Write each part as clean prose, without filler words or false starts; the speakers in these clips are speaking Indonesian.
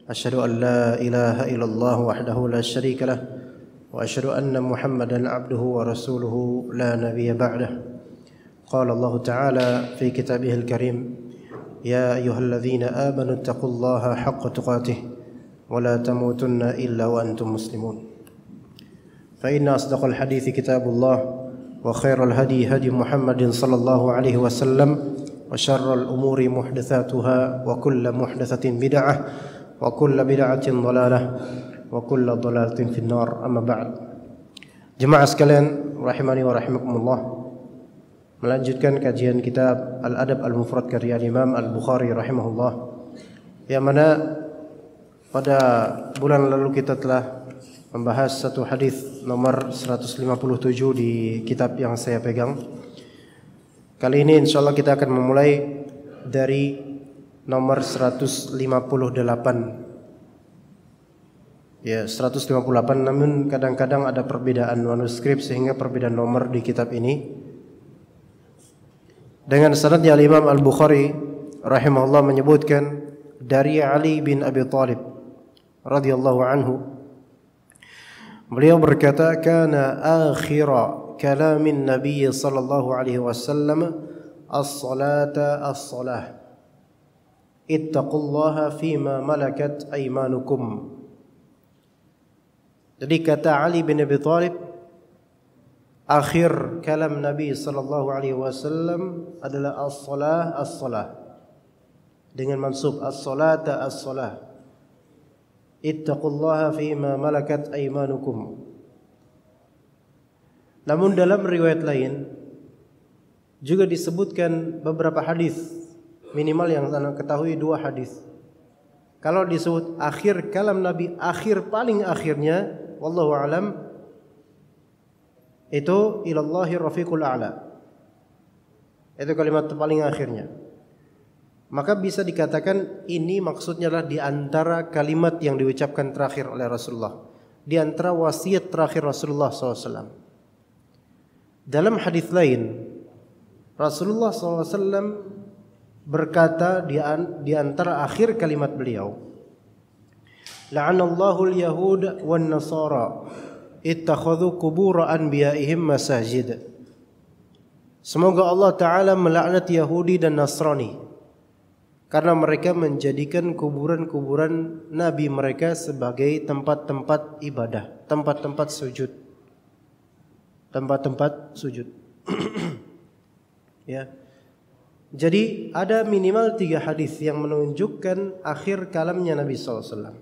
أشهد أن لا إله إلا الله وحده لا شريك له وأشهد أن محمدا عبده ورسوله لا نبي بعده. قال الله تعالى في كتابه الكريم: يا أيها الذين آمنوا اتقوا الله حق تقاته ولا تموتن إلا وأنتم مسلمون. فإن أصدق الحديث كتاب الله وخير الهدي هدي محمد صلى الله عليه وسلم وشر الأمور محدثاتها وكل محدثة بدعة وكل بدعة ضلالة وكل ضلالة في النار. أما بعد. Jemaah sekalian rahimani wa rahimakumullah, melanjutkan kajian kitab Al-Adab Al-Mufrad karya Imam Al-Bukhari rahimahullah, yang mana pada bulan lalu kita telah membahas satu hadis nomor 157 di kitab yang saya pegang. Kali ini insyaallah kita akan memulai dari nomor 158. Ya, 158, namun kadang-kadang ada perbedaan manuskrip sehingga perbedaan nomor di kitab ini. Dengan sanadnya Imam Al-Bukhari rahimahullah menyebutkan dari Ali bin Abi Thalib radhiyallahu anhu, beliau berkata, kana akhira kalamin Nabi sallallahu alaihi wasallam as-salata as-salah ittaqullaha fima malakat aymanukum. Jadi kata Ali bin Abi Thalib, akhir kalam Nabi sallallahu alaihi wasallam adalah as-salah as-salah, dengan mansub as-salata as-salah ittaqullaha fima malakat aymanukum. Namun dalam riwayat lain juga disebutkan beberapa hadis, minimal yang saya ketahui 2 hadis. Kalau disebut akhir kalam Nabi, akhir paling akhirnya, wallahu alam, itu ilallahi rafiqul a'la, itu kalimat paling akhirnya. Maka bisa dikatakan ini maksudnya adalah di antara kalimat yang diucapkan terakhir oleh Rasulullah, di antara wasiat terakhir Rasulullah SAW. Dalam hadis lain, Rasulullah SAW berkata di antara akhir kalimat beliau, la'anallahu al-yahud wan nasara ittakhadhu qubur anbiya'ihim masajid. Semoga Allah Ta'ala melaknat Yahudi dan Nasrani karena mereka menjadikan kuburan-kuburan nabi mereka sebagai tempat-tempat ibadah, tempat-tempat sujud. Tempat-tempat sujud. Ya. Jadi ada minimal 3 hadis yang menunjukkan akhir kalamnya Nabi SAW.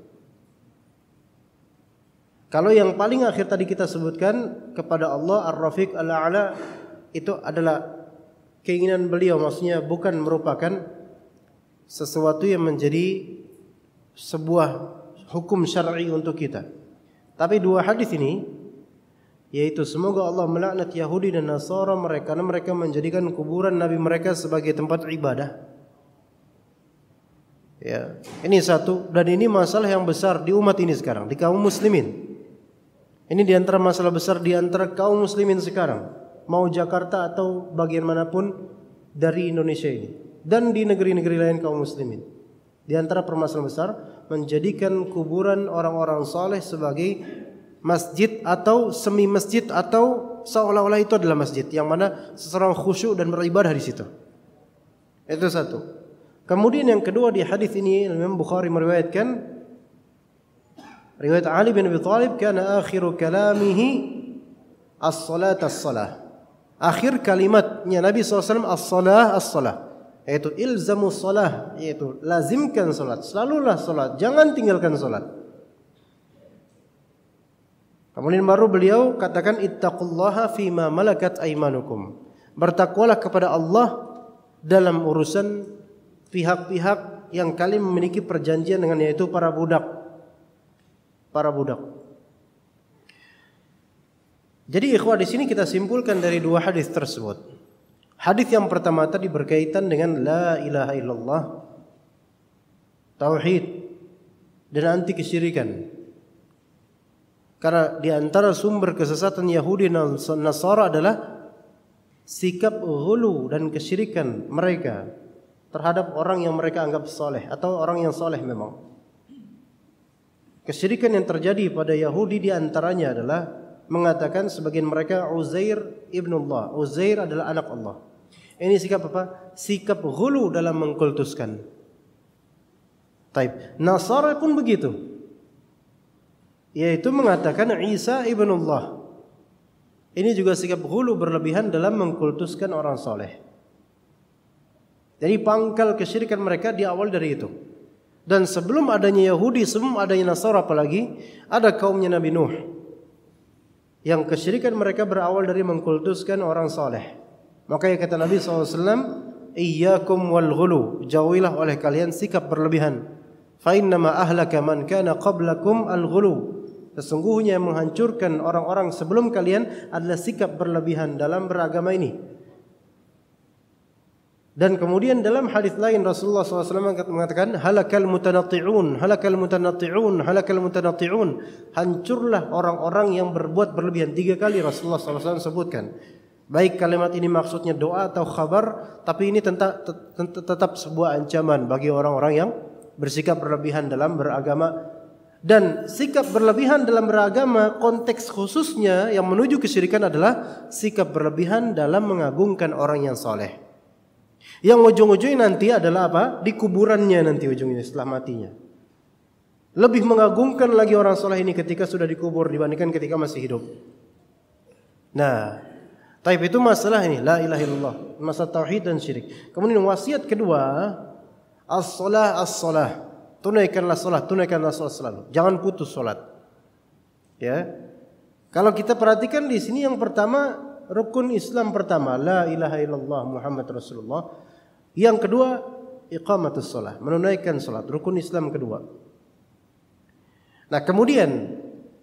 Kalau yang paling akhir tadi kita sebutkan kepada Allah Ar-Rafiq Al-A'la, itu adalah keinginan beliau, maksudnya bukan merupakan sesuatu yang menjadi sebuah hukum syar'i untuk kita. Tapi 2 hadis ini, yaitu semoga Allah melaknat Yahudi dan Nasara mereka karena mereka menjadikan kuburan nabi mereka sebagai tempat ibadah. Ya, ini satu, dan ini masalah yang besar di umat ini sekarang, di kaum muslimin. Ini di antara masalah besar di antara kaum muslimin sekarang, mau Jakarta atau bagian manapun dari Indonesia ini, dan di negeri-negeri lain kaum muslimin. Di antara permasalahan besar menjadikan kuburan orang-orang saleh sebagai masjid atau semi masjid, atau seolah-olah itu adalah masjid yang mana seseorang khusyuk dan beribadah di situ. Itu satu. Kemudian yang kedua, di hadis ini Imam Bukhari meriwayatkan riwayat Ali bin Abi Thalib, kana akhiru kalamihi as-salat as-salah. Akhir kalimatnya Nabi SAW as-salah as-salah, yaitu ilzamus salah, yaitu lazimkan salat, selalulah salat, jangan tinggalkan salat. Kemudian baru beliau katakan ittaqullaha fima malakat aymanukum. Bertakwalah kepada Allah dalam urusan pihak-pihak yang kalian memiliki perjanjian dengan, yaitu para budak. Para budak. Jadi ikhwah, di sini kita simpulkan dari 2 hadis tersebut. Hadis yang pertama tadi berkaitan dengan la ilaha illallah, tauhid dan anti kesyirikan. Karena di antara sumber kesesatan Yahudi dan Nasara adalah sikap ghulu dan kesyirikan mereka terhadap orang yang mereka anggap soleh atau orang yang soleh memang. Kesyirikan yang terjadi pada Yahudi di antaranya adalah mengatakan sebagian mereka Uzair ibnullah. Uzair adalah anak Allah. Ini sikap apa? Sikap ghulu dalam mengkultuskan. Taib. Nasara pun begitu. Yaitu mengatakan Isa ibnullah. Ini juga sikap ghulu berlebihan dalam mengkultuskan orang soleh. Jadi pangkal kesyirikan mereka diawal dari itu. Dan sebelum adanya Yahudi, sebelum adanya Nasara apalagi, ada kaumnya Nabi Nuh. Yang kesyirikan mereka berawal dari mengkultuskan orang soleh. Makanya kata Nabi SAW, Iyyakum wal ghulu, jauhilah oleh kalian sikap berlebihan. Fa innama ahlaka man kana qablakum al ghulu. Sesungguhnya yang menghancurkan orang-orang sebelum kalian adalah sikap berlebihan dalam beragama ini. Dan kemudian dalam hadis lain Rasulullah SAW mengatakan halakal mutanatti'un, halakal mutanatti'un, halakal mutanatti'un. Hancurlah orang-orang yang berbuat berlebihan. 3 kali Rasulullah SAW sebutkan. Baik kalimat ini maksudnya doa atau khabar, tapi ini tetap sebuah ancaman bagi orang-orang yang bersikap berlebihan dalam beragama. Dan sikap berlebihan dalam beragama, konteks khususnya yang menuju kesyirikan adalah sikap berlebihan dalam mengagungkan orang yang soleh. Yang ujung-ujungnya nanti adalah apa? Di kuburannya nanti ujungnya setelah matinya. Lebih mengagungkan lagi orang soleh ini ketika sudah dikubur dibandingkan ketika masih hidup. Nah, taib itu masalah ini, la ilaha illallah, masalah tauhid dan syirik. Kemudian wasiat kedua, as-salah as-salah. Tunaikanlah salat, tunaikanlah salat selalu. Jangan putus salat. Ya. Kalau kita perhatikan di sini yang pertama, rukun Islam pertama, la ilaha illallah Muhammad Rasulullah. Yang kedua, iqamatus shalah, menunaikan salat, rukun Islam kedua. Nah, kemudian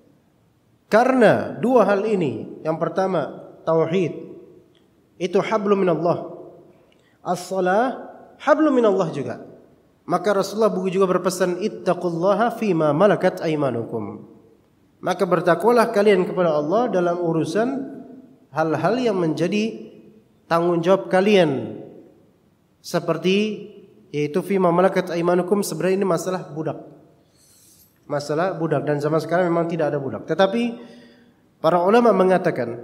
karena dua hal ini, yang pertama tauhid, itu hablum minallah. As-shalah hablum minallah juga. Maka Rasulullah juga berpesan ittaqullaha fima malakat aymanukum. Maka bertakwalah kalian kepada Allah dalam urusan hal-hal yang menjadi tanggung jawab kalian. Seperti yaitu fima malakat aymanukum, sebenarnya ini masalah budak. Masalah budak, dan zaman sekarang memang tidak ada budak. Tetapi para ulama mengatakan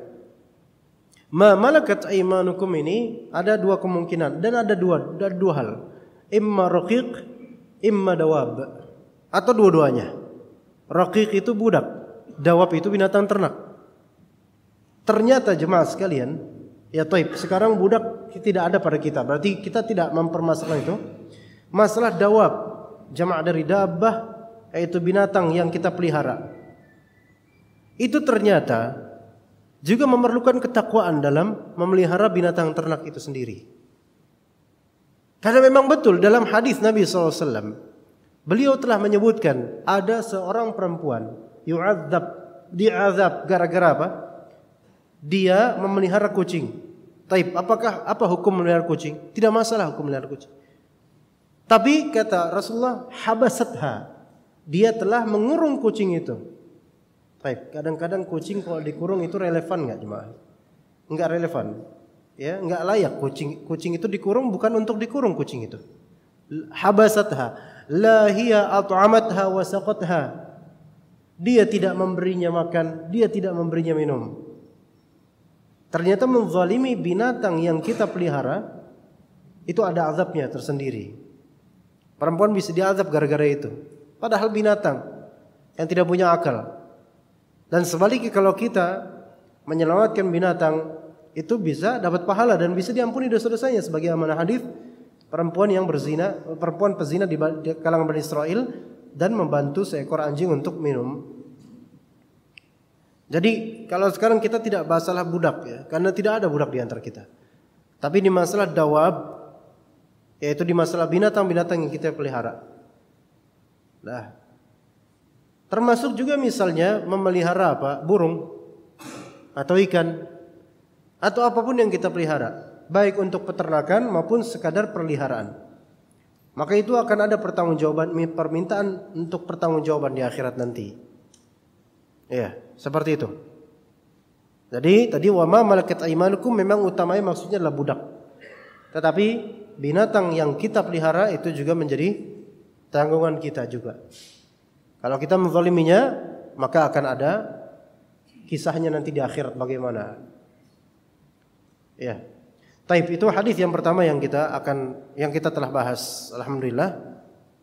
ma malakat aymanukum ini ada dua kemungkinan dan ada dua hal. Imma raqiq, imma dawab, atau dua-duanya. Raqiq itu budak, dawab itu binatang ternak. Ternyata jemaah sekalian, ya taib, sekarang budak tidak ada pada kita. Berarti kita tidak mempermasalahkan itu. Masalah dawab, jama' dari dabbah, yaitu binatang yang kita pelihara. Itu ternyata juga memerlukan ketakwaan dalam memelihara binatang ternak itu sendiri. Karena memang betul dalam hadis Nabi SAW, beliau telah menyebutkan ada seorang perempuan diazab gara-gara apa? Dia memelihara kucing. Taib, apa hukum memelihara kucing? Tidak masalah hukum memelihara kucing. Tapi kata Rasulullah, habasatha, dia telah mengurung kucing itu. Taib, kadang-kadang kucing kalau dikurung itu relevan enggak jemaah? Enggak relevan. Ya, enggak layak kucing itu dikurung, bukan untuk dikurung kucing itu. Habasatha, la hiya at'amatha wa saqatha. Dia tidak memberinya makan, dia tidak memberinya minum. Ternyata menzalimi binatang yang kita pelihara itu ada azabnya tersendiri. Perempuan bisa diazab gara-gara itu. Padahal binatang yang tidak punya akal. Dan sebaliknya kalau kita menyelamatkan binatang, itu bisa dapat pahala dan bisa diampuni dosa-dosanya, sebagai amanah hadis perempuan pezina di kalangan Bani Israel dan membantu seekor anjing untuk minum. Jadi kalau sekarang kita tidak masalah budak ya, karena tidak ada budak di antara kita. Tapi di masalah dawab, yaitu di masalah binatang-binatang yang kita pelihara. Nah, termasuk juga misalnya memelihara burung atau ikan atau apapun yang kita pelihara, baik untuk peternakan maupun sekadar peliharaan. Maka itu akan ada permintaan untuk pertanggungjawaban di akhirat nanti. Ya, seperti itu. Jadi tadi wa ma malakat aymanukum memang utamanya maksudnya adalah budak. Tetapi binatang yang kita pelihara itu juga menjadi tanggungan kita juga. Kalau kita menzaliminya, maka akan ada kisahnya nanti di akhirat bagaimana. Ya. Taib, itu hadis yang pertama yang kita telah bahas. Alhamdulillah.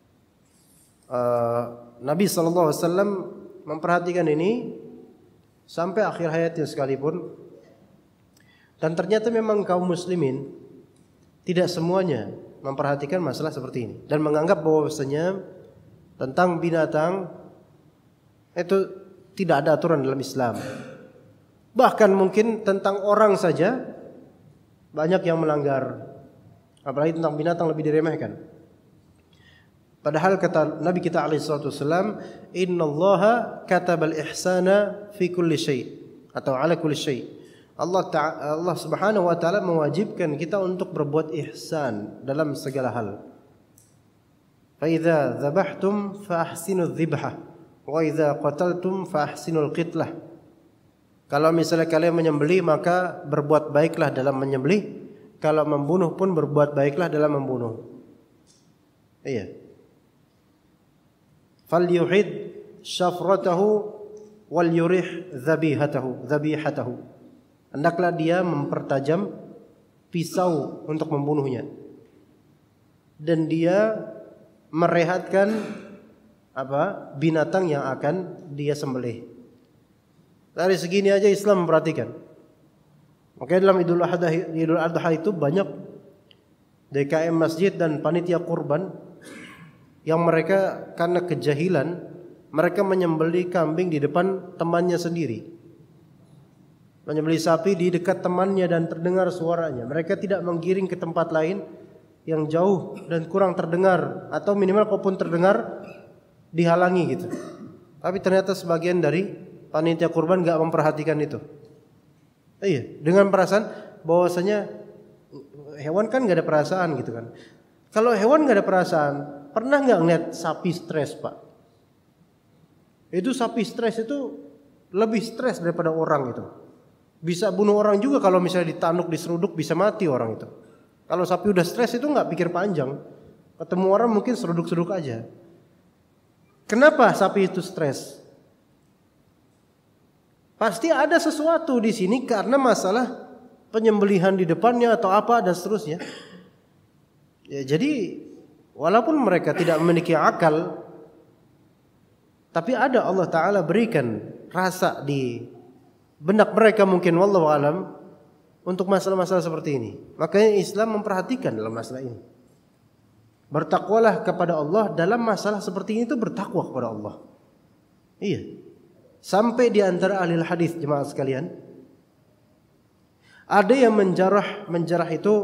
Nabi SAW memperhatikan ini sampai akhir hayatnya sekalipun. Dan ternyata memang kaum muslimin tidak semuanya memperhatikan masalah seperti ini dan menganggap bahwasanya tentang binatang itu tidak ada aturan dalam Islam. Bahkan mungkin tentang orang saja banyak yang melanggar, apalagi tentang binatang lebih diremehkan. Padahal kata Nabi kita alaihi salatu wasallam, "Innallaha katabal ihsana fi kulli syai" atau ala kulli syai. Allah Subhanahu wa taala mewajibkan kita untuk berbuat ihsan dalam segala hal. Fa idza dzabhtum fa ahsinudz dzibhah wa idza qataltum fa ahsinul qitlah. Kalau misalnya kalian menyembelih, maka berbuat baiklah dalam menyembelih. Kalau membunuh pun berbuat baiklah dalam membunuh. Iya. Falyuhid syafratahu wal yurih dzabihatahu. Hendaklah dia mempertajam pisau untuk membunuhnya. Dan dia merehatkan binatang yang akan dia sembelih. Dari segini aja Islam memperhatikan. Makanya dalam Idul Adha itu banyak DKM masjid dan panitia kurban yang mereka karena kejahilan mereka menyembelih kambing di depan temannya sendiri. Menyembelih sapi di dekat temannya dan terdengar suaranya. Mereka tidak menggiring ke tempat lain yang jauh dan kurang terdengar, atau minimal kalaupun terdengar dihalangi gitu. Tapi ternyata sebagian dari panitia kurban gak memperhatikan itu. Iya, dengan perasaan bahwasanya hewan kan gak ada perasaan gitu kan. Kalau hewan gak ada perasaan, pernah gak ngeliat sapi stres, Pak? Itu sapi stres itu lebih stres daripada orang itu. Bisa bunuh orang juga kalau misalnya ditanduk, diseruduk, bisa mati orang itu. Kalau sapi udah stres itu gak pikir panjang. Ketemu orang mungkin seruduk-seruduk aja. Kenapa sapi itu stres? Pasti ada sesuatu di sini karena masalah penyembelihan di depannya atau apa dan seterusnya. Ya, jadi walaupun mereka tidak memiliki akal, tapi ada Allah Ta'ala berikan rasa di benak mereka mungkin wallahu alam untuk masalah-masalah seperti ini. Makanya Islam memperhatikan dalam masalah ini. Bertakwalah kepada Allah dalam masalah seperti ini, itu bertakwa kepada Allah. Iya. Sampai di antara ahli hadis jemaah sekalian, ada yang menjarah itu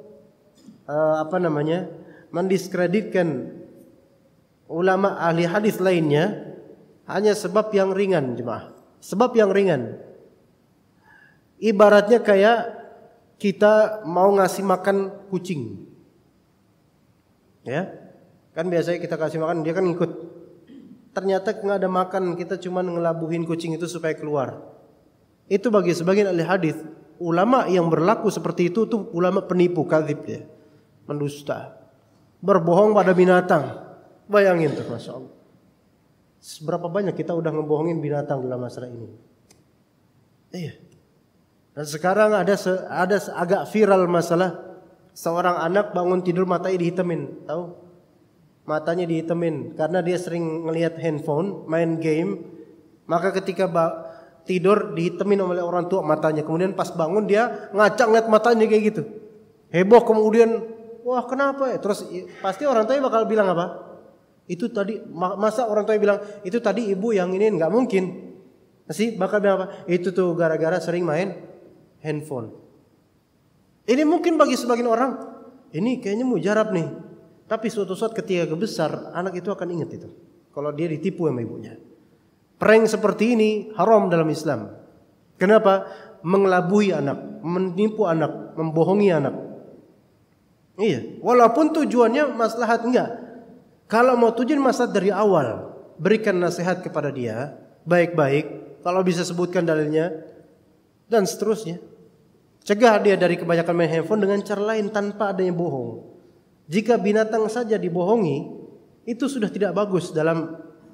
mendiskreditkan ulama ahli hadis lainnya hanya sebab yang ringan jemaah. Sebab yang ringan. Ibaratnya kayak kita mau ngasih makan kucing. Ya. Kan biasanya kita kasih makan dia kan ngikut. Ternyata nggak ada makan, kita cuma ngelabuhin kucing itu supaya keluar. Itu bagi sebagian ahli hadis, ulama yang berlaku seperti itu tuh ulama penipu, kadzib ya, mendusta, berbohong pada binatang. Bayangin tuh, masya Allah. Seberapa banyak kita udah ngebohongin binatang dalam masalah ini. Iya. Dan sekarang ada agak viral masalah seorang anak bangun tidur matanya dihitamin, tahu? Matanya dihitamin karena dia sering ngelihat handphone, main game. Maka ketika tidur dihitamin oleh orang tua matanya. Kemudian pas bangun dia ngacak ngeliat matanya kayak gitu. Heboh kemudian, wah kenapa ya? Terus pasti orang tua bakal bilang apa? Itu tadi, masa orang tua bilang itu tadi ibu yang ini, nggak mungkin. Pasti bakal bilang apa? Itu tuh gara-gara sering main handphone. Ini mungkin bagi sebagian orang, ini kayaknya mujarab nih. Tapi suatu saat ketika besar, anak itu akan ingat itu. Kalau dia ditipu sama ibunya. Prank seperti ini haram dalam Islam. Kenapa? Mengelabui anak, menipu anak, membohongi anak. Iya, walaupun tujuannya maslahat enggak. Kalau mau tujuan maslahat dari awal, berikan nasihat kepada dia, baik-baik, kalau bisa sebutkan dalilnya, dan seterusnya. Cegah dia dari kebanyakan main handphone dengan cara lain tanpa adanya bohong. Jika binatang saja dibohongi, itu sudah tidak bagus dalam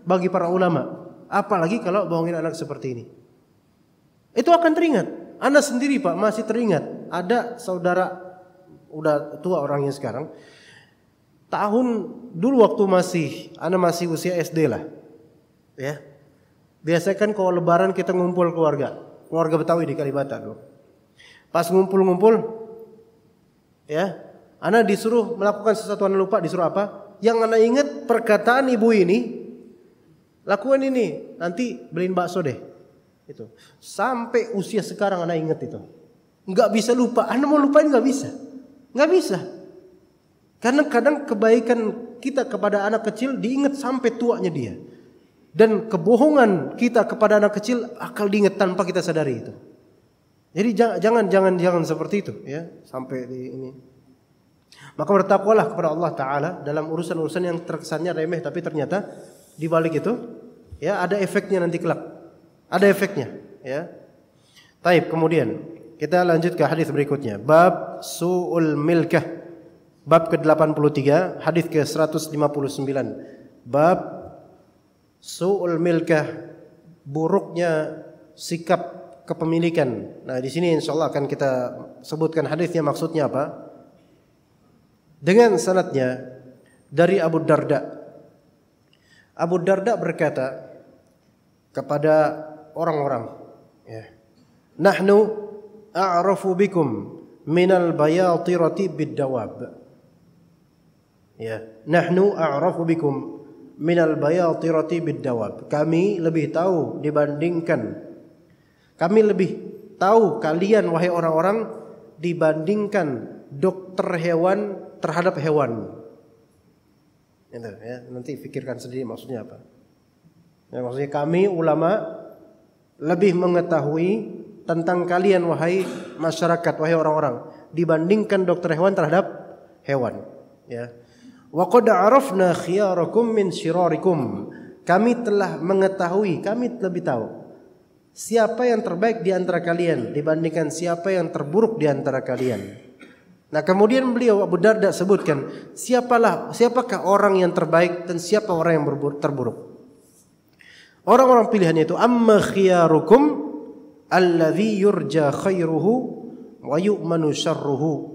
bagi para ulama. Apalagi kalau bohongin anak seperti ini. Itu akan teringat. Anda sendiri Pak masih teringat. Ada saudara udah tua orangnya sekarang. Tahun dulu waktu Anda masih usia SD lah. Ya. Biasanya kan kalau lebaran kita ngumpul keluarga Betawi di Kalibata dulu. Pas ngumpul-ngumpul, ya, Anda disuruh melakukan sesuatu, Anda lupa disuruh apa? Yang Anda ingat perkataan ibu ini, lakukan ini, nanti beliin bakso deh. Itu. Sampai usia sekarang Anda ingat itu. Nggak bisa lupa. Anda mau lupain nggak bisa, nggak bisa. Karena kadang kebaikan kita kepada anak kecil diingat sampai tuanya dia, dan kebohongan kita kepada anak kecil akal diingat tanpa kita sadari itu. Jadi jangan seperti itu ya, sampai di ini. Maka bertakwalah kepada Allah Ta'ala dalam urusan-urusan yang terkesannya remeh, tapi ternyata di balik itu ya ada efeknya nanti kelak. Ada efeknya ya. Taib, kemudian kita lanjut ke hadis berikutnya. Bab su'ul milkah. Bab ke-83, hadis ke-159. Bab su'ul milkah, buruknya sikap kepemilikan. Nah, di sini insyaallah akan kita sebutkan hadisnya, maksudnya apa? Dengan sanadnya dari Abu Darda. Abu Darda berkata kepada orang-orang, ya, nahnu a'rafu bikum minal bayatirati bid-dawab. Ya, nahnu a'rafu bikum minal bayatirati bid-dawab. Kami lebih tahu kalian wahai orang-orang dibandingkan dokter hewan terhadap hewan. Ya, nanti pikirkan sendiri maksudnya apa. Ya, maksudnya kami ulama lebih mengetahui tentang kalian wahai masyarakat, wahai orang-orang, dibandingkan dokter hewan terhadap hewan. Ya. Wa qad arafna khiyarakum min syirarikum. Kami telah mengetahui, kami lebih tahu siapa yang terbaik di antara kalian dibandingkan siapa yang terburuk di antara kalian. Nah, kemudian beliau Abu Darda sebutkan siapakah orang yang terbaik dan siapa orang yang terburuk. Orang-orang pilihannya itu amma khiyarukum alladhi yurja khairuhu wa yu'manu syarruhu.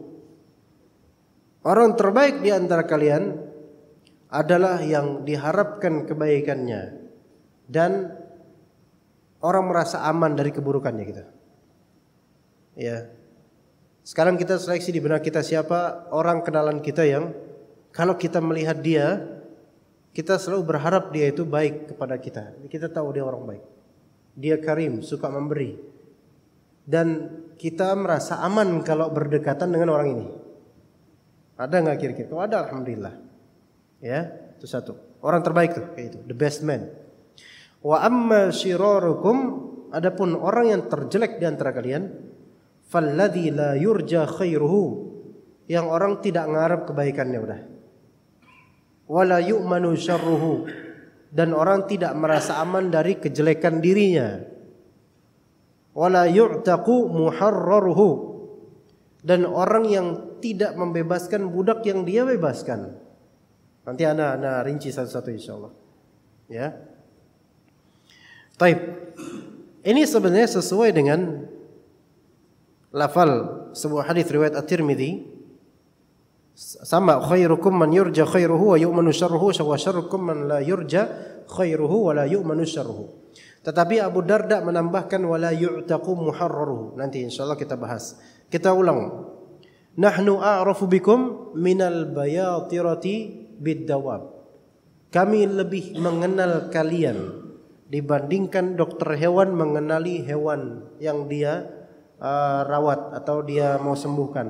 Orang terbaik di antara kalian adalah yang diharapkan kebaikannya dan orang merasa aman dari keburukannya kita. Ya. Sekarang kita seleksi di benak kita siapa orang kenalan kita yang kalau kita melihat dia, kita selalu berharap dia itu baik kepada kita. Kita tahu dia orang baik. Dia karim, suka memberi. Dan kita merasa aman kalau berdekatan dengan orang ini. Ada nggak kira-kira? Oh, ada, alhamdulillah. Ya, itu satu. Orang terbaik tuh, kayak itu, the best man. Wa amma syirarukum, adapun orang yang terjelek di antara kalian, falladzi la yurja khairuhu, yang orang tidak ngarep kebaikannya udah. Wala yu'manu syarruhu, dan orang tidak merasa aman dari kejelekan dirinya. Wala yu'taqu muharraruhu, dan orang yang tidak membebaskan budak yang dia bebaskan. Nanti ana rinci satu-satu insyaallah. Ya. Baik. Ini sebenarnya sesuai dengan lafal sebuah hadis riwayat At-Tirmidzi. Sama, khairukum man yurja khairuhu wa yu'manu syarruhu wa syarrukum man la yurja khairuhu wa la yu'manu syarruhu. Tetapi Abu Darda menambahkan wala yu'taqu muharraruhu. Nanti insyaallah kita bahas. Kita ulang. Nahnu a'rafu bikum minal bayatirati bid-dawab. Kami lebih mengenal kalian dibandingkan dokter hewan mengenali hewan yang dia rawat atau dia mau sembuhkan.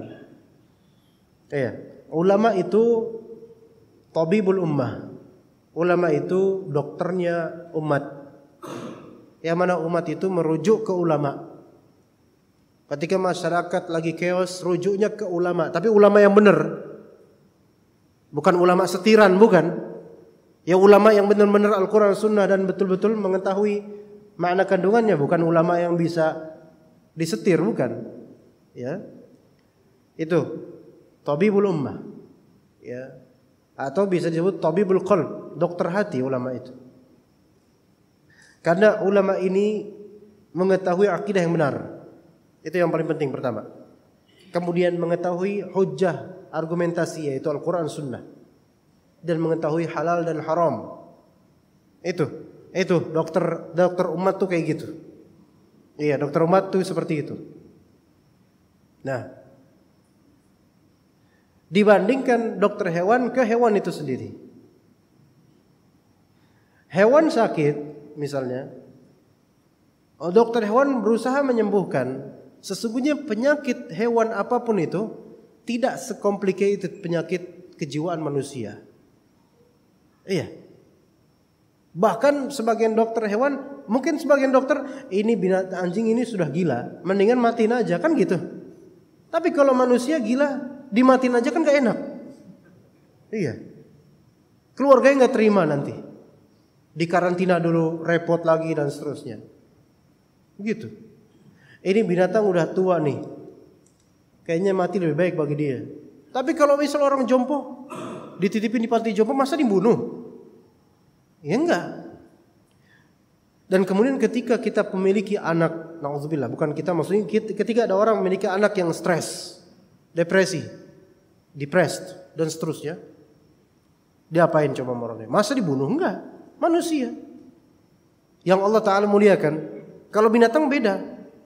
Iya, ulama itu tabibul ummah. Ulama itu dokternya umat. Yang mana umat itu merujuk ke ulama. Ketika masyarakat lagi chaos, rujuknya ke ulama, tapi ulama yang benar. Bukan ulama setiran, bukan. Ya ulama yang benar-benar Al-Qur'an Sunnah dan betul-betul mengetahui makna kandungannya, bukan ulama yang bisa disetir, bukan. Ya. Itu tabibul ummah. Ya. Atau bisa disebut tabibul qalb, dokter hati ulama itu. Karena ulama ini mengetahui akidah yang benar. Itu yang paling penting pertama. Kemudian mengetahui hujjah argumentasi yaitu Al-Quran Sunnah. Dan mengetahui halal dan haram. Itu dokter umat tuh kayak gitu. Iya, dokter umat tuh seperti itu. Nah, dibandingkan dokter hewan ke hewan itu sendiri. Hewan sakit misalnya, dokter hewan berusaha menyembuhkan. Sesungguhnya penyakit hewan apapun itu tidak sekomplikated penyakit kejiwaan manusia. Iya. Bahkan sebagian dokter hewan, mungkin sebagian dokter, ini binatang anjing ini sudah gila, mendingan matiin aja, kan gitu. Tapi kalau manusia gila, dimatiin aja kan gak enak. Iya. Keluarganya gak terima nanti. Dikarantina dulu, repot lagi dan seterusnya. Gitu. Ini binatang udah tua nih. Kayaknya mati lebih baik bagi dia. Tapi kalau misal orang jompo, dititipin di panti jompo, masa dibunuh? Ya enggak. Dan kemudian ketika kita memiliki anak, na'udzubillah, bukan kita, maksudnya ketika ada orang memiliki anak yang stres, depresi, depressed dan seterusnya, diapain coba orangnya? Masa dibunuh? Enggak. Manusia yang Allah Ta'ala muliakan. Kalau binatang beda.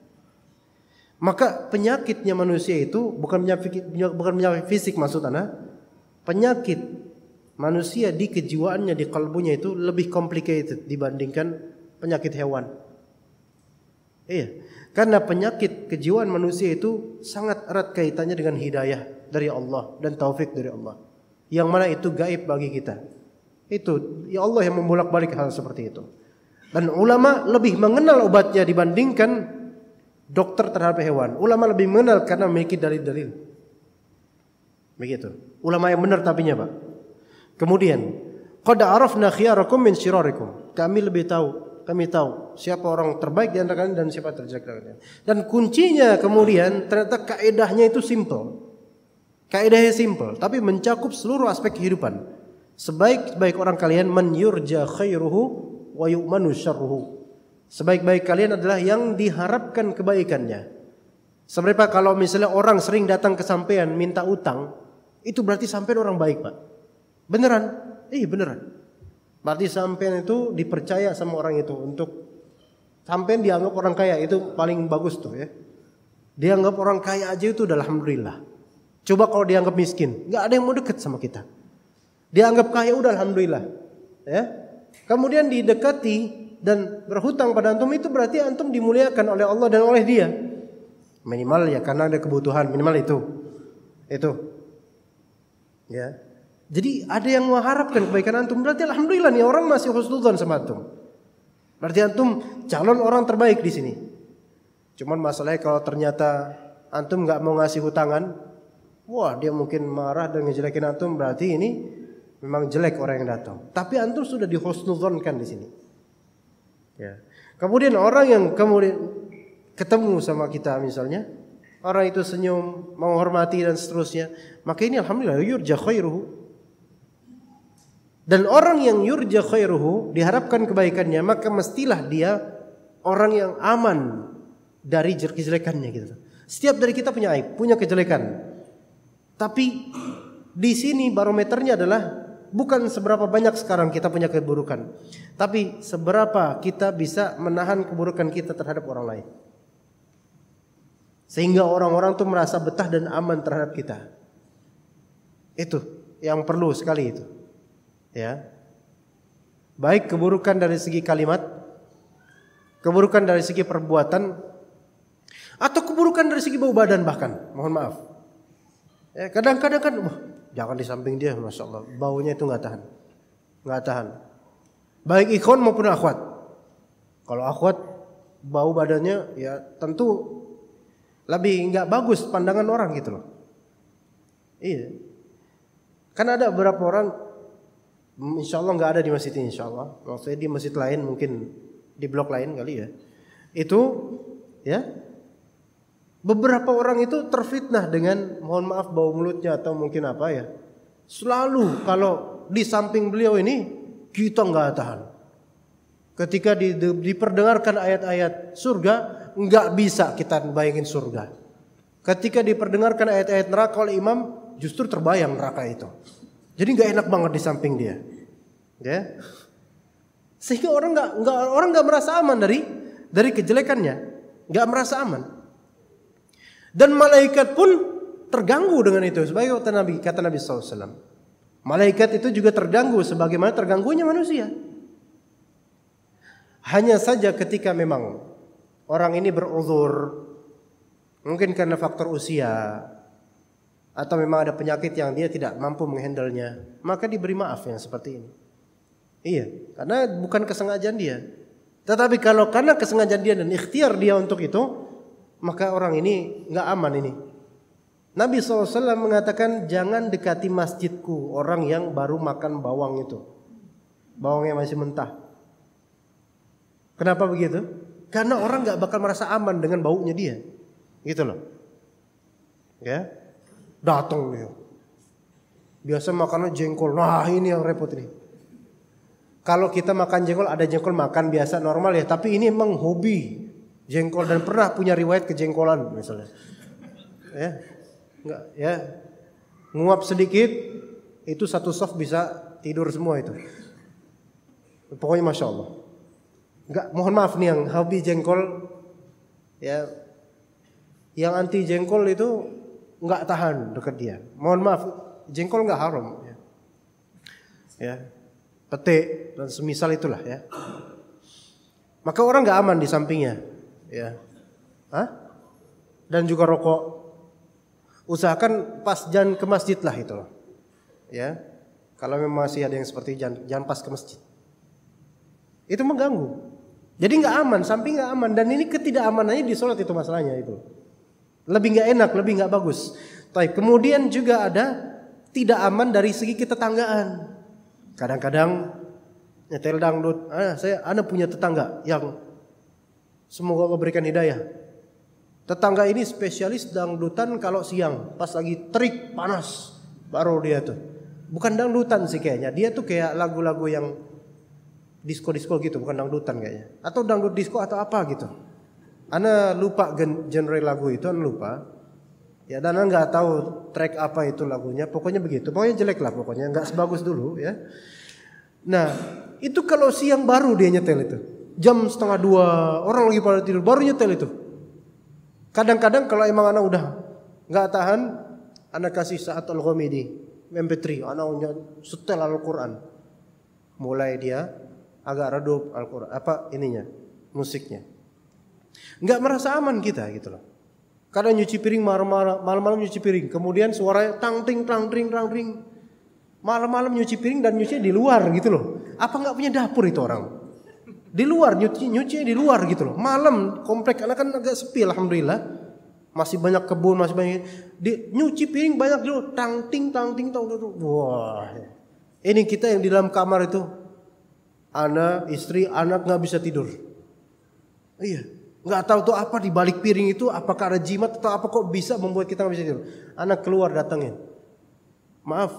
Maka penyakitnya manusia itu bukan penyakit fisik maksud anak. Penyakit manusia di kejiwaannya, di kalbunya itu lebih complicated dibandingkan penyakit hewan. Iya, karena penyakit kejiwaan manusia itu sangat erat kaitannya dengan hidayah dari Allah dan taufik dari Allah. Yang mana itu gaib bagi kita. Itu ya Allah yang membolak-balik hal seperti itu. Dan ulama lebih mengenal obatnya dibandingkan dokter terhadap hewan. Ulama lebih mengenal karena memiliki dalil-dalil. Begitu. Ulama yang benar tapinya, Pak. Kemudian, qad arafna khiyarakum min syirarikum. Kami tahu siapa orang terbaik di antara kalian dan siapa terjelek dari kalian. Dan kuncinya kemudian ternyata kaedahnya itu simple. Kaedahnya simple, tapi mencakup seluruh aspek kehidupan. Sebaik-baik orang kalian man yurja khairuhu wa yu'manu syarruhu. Sebaik-baik kalian adalah yang diharapkan kebaikannya. Seberapa kalau misalnya orang sering datang ke sampean minta utang, itu berarti sampean orang baik, Pak. Beneran? Beneran. Berarti sampean itu dipercaya sama orang itu untuk sampean dianggap orang kaya, itu paling bagus tuh ya. Dianggap orang kaya aja itu udah alhamdulillah. Coba kalau dianggap miskin, nggak ada yang mau deket sama kita. Dianggap kaya udah alhamdulillah. Ya. Kemudian didekati dan berhutang pada antum itu berarti antum dimuliakan oleh Allah dan oleh dia. Minimal ya karena ada kebutuhan, minimal itu. Ya. Jadi ada yang mengharapkan kebaikan antum, berarti alhamdulillah nih orang masih husnudzon sama antum. Berarti antum calon orang terbaik di sini. Cuman masalahnya kalau ternyata antum nggak mau ngasih hutangan, wah dia mungkin marah dan ngejelekin antum, berarti ini memang jelek orang yang datang. Tapi antum sudah dihusnudzonkan di sini. Ya. Kemudian orang yang kemudian ketemu sama kita misalnya, orang itu senyum, menghormati dan seterusnya, maka ini alhamdulillah yurja khairuhu. Dan orang yang yurja khairuhu, diharapkan kebaikannya, maka mestilah dia orang yang aman dari kejelekannya gitu. Setiap dari kita punya aib, punya kejelekan. Tapi di sini barometernya adalah bukan seberapa banyak sekarang kita punya keburukan, tapi seberapa kita bisa menahan keburukan kita terhadap orang lain. Sehingga orang-orang tuh merasa betah dan aman terhadap kita. Itu yang perlu sekali itu. Ya. Baik keburukan dari segi kalimat, keburukan dari segi perbuatan, atau keburukan dari segi bau badan bahkan, mohon maaf. Ya, kadang-kadang kan, jangan di samping dia, masya Allah, baunya itu nggak tahan. Baik ikhwan maupun akhwat. Kalau akhwat bau badannya, ya tentu lebih nggak bagus pandangan orang gitu loh. Iya. Kan ada beberapa orang, insya Allah nggak ada di masjid ini, insya Allah. Maksudnya di masjid lain, mungkin di blok lain kali ya. Itu, ya. Beberapa orang itu terfitnah dengan, mohon maaf, bau mulutnya atau mungkin apa ya. Selalu kalau di samping beliau ini kita nggak tahan. Ketika diperdengarkan ayat-ayat surga, nggak bisa kita bayangin surga. Ketika diperdengarkan ayat-ayat neraka oleh imam, justru terbayang neraka itu. Jadi nggak enak banget di samping dia, ya. Sehingga orang nggak merasa aman dari kejelekannya, nggak merasa aman. Dan malaikat pun terganggu dengan itu. Sebagai kata Nabi SAW, malaikat itu juga terganggu sebagaimana terganggunya manusia. Hanya saja ketika memang orang ini beruzur, mungkin karena faktor usia, atau memang ada penyakit yang dia tidak mampu menghandlenya, maka diberi maaf yang seperti ini. Iya, karena bukan kesengajaan dia. Tetapi kalau karena kesengajaan dia dan ikhtiar dia untuk itu, maka orang ini nggak aman ini. Nabi SAW mengatakan, jangan dekati masjidku orang yang baru makan bawang itu, bawangnya masih mentah. Kenapa begitu? Karena orang nggak bakal merasa aman dengan baunya dia, gitu loh. Ya, datang dia. Biasa makannya jengkol. Nah ini yang repot ini. Kalau kita makan jengkol, ada jengkol makan biasa normal ya. Tapi ini emang hobi jengkol dan pernah punya riwayat kejengkolan misalnya. Ya, nggak ya. Nguap sedikit, itu satu soft bisa tidur semua itu. Pokoknya masya Allah. Enggak, mohon maaf nih yang hobi jengkol, ya, yang anti jengkol itu nggak tahan dekat dia. Mohon maaf, jengkol nggak haram. Ya, pete dan semisal itulah ya. Maka orang nggak aman di sampingnya, ya. Hah? Dan juga rokok. Usahakan pas jangan ke masjid lah itu, ya. Kalau memang masih ada yang seperti jangan pas ke masjid. Itu mengganggu. Jadi nggak aman, samping nggak aman, dan ini ketidakamanannya di sholat itu masalahnya itu. Lebih nggak enak, lebih nggak bagus. Tapi kemudian juga ada tidak aman dari segi ketetanggaan. Kadang-kadang nyetel dangdut. Ana punya tetangga yang semoga Allah berikan hidayah. Tetangga ini spesialis dangdutan kalau siang, pas lagi terik panas, baru dia tuh. Bukan dangdutan sih kayaknya, dia tuh kayak lagu-lagu yang disco-disco gitu, bukan dangdutan kayaknya. Atau dangdut disco atau apa gitu. Ana lupa genre lagu itu, ana lupa. Ya, dan ana nggak tahu track apa itu lagunya. Pokoknya begitu. Pokoknya jelek lah pokoknya, nggak sebagus dulu ya. Nah, itu kalau siang baru dia nyetel itu. Jam 1:30 orang lagi pada tidur baru nyetel itu. Kadang-kadang kalau emang ana udah nggak tahan, ana kasih Sa'atul Ghamidi MP3, ana setel Al-Qur'an. Mulai dia agak redup Al-Quran, musiknya. Nggak merasa aman kita gitu loh. Kadang nyuci piring malam-malam nyuci piring, kemudian suaranya tang ting. Malam-malam nyuci piring dan nyuci di luar gitu loh. Apa nggak punya dapur itu orang? Di luar nyuci di luar gitu loh. Malam komplek karena kan agak sepi alhamdulillah. Masih banyak kebun, masih banyak nyuci piring banyak dulu tang ting. Wah. Ini kita yang di dalam kamar itu, anak, istri, anak nggak bisa tidur. Iya, nggak tahu tuh apa di balik piring itu, apakah ada jimat atau apa kok bisa membuat kita nggak bisa tidur. Anak keluar datangin, maaf,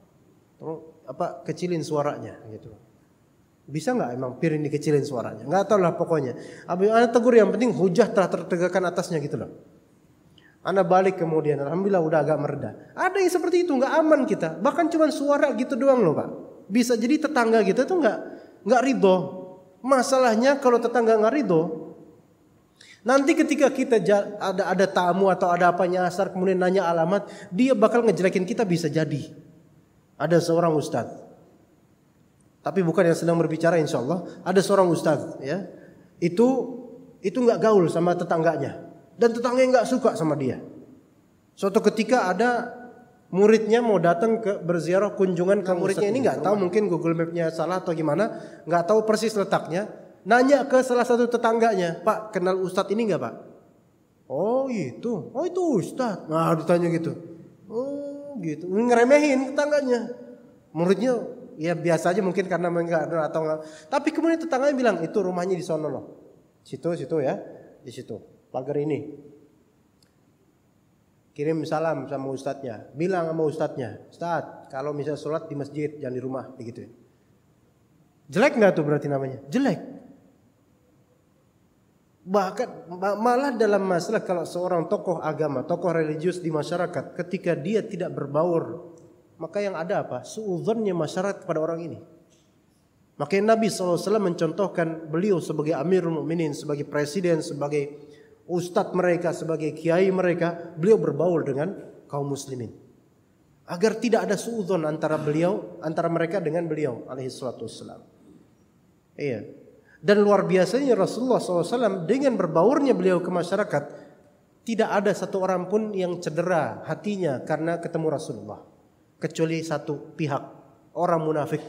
kecilin suaranya gitu. Bisa nggak emang piring dikecilin suaranya? Nggak tahu lah pokoknya. Anak tegur yang penting hujah telah tertegakkan atasnya gitu loh. Anak balik kemudian, alhamdulillah udah agak mereda. Ada yang seperti itu nggak aman kita. Bahkan cuma suara gitu doang loh pak. Bisa jadi tetangga kita tuh nggak ridho. Masalahnya kalau tetangga nggak ridho, nanti ketika kita ada tamu atau ada apa nyasar kemudian nanya alamat, dia bakal ngejelekin kita bisa jadi. Ada seorang ustadz, tapi bukan yang sedang berbicara insya Allah. Ada seorang ustadz ya, itu nggak gaul sama tetangganya dan tetangganya nggak suka sama dia. Suatu ketika ada muridnya mau datang ke berziarah kunjungan ke muridnya ini nggak tahu, mungkin Google Map-nya salah atau gimana, nggak tahu persis letaknya. Nanya ke salah satu tetangganya, Pak kenal Ustadz ini nggak Pak? Oh itu Ustadz. Nah ditanya gitu. Oh gitu, ngeremehin tetangganya. Muridnya ya biasa aja mungkin karena enggak atau enggak. Tapi kemudian tetangganya bilang itu rumahnya di sono loh. Situ ya, di situ. Pagar ini. Kirim salam sama ustadznya, bilang sama ustadznya, Ustadz kalau misalnya sholat di masjid jangan di rumah, begitu. Jelek nggak tuh berarti namanya? Jelek. Bahkan malah dalam masalah kalau seorang tokoh agama, tokoh religius di masyarakat, ketika dia tidak berbaur, maka yang ada apa? Suudzonnya masyarakat pada orang ini. Makanya Nabi SAW mencontohkan beliau sebagai Amirul Mukminin, sebagai presiden, sebagai ustadz mereka, sebagai kiai mereka, beliau berbaur dengan kaum muslimin. Agar tidak ada suudzon antara mereka dengan beliau alaihi salatu wassalam. Iya. Dan luar biasanya Rasulullah SAW dengan berbaurnya beliau ke masyarakat, tidak ada satu orang pun yang cedera hatinya karena ketemu Rasulullah, kecuali satu pihak, orang munafik.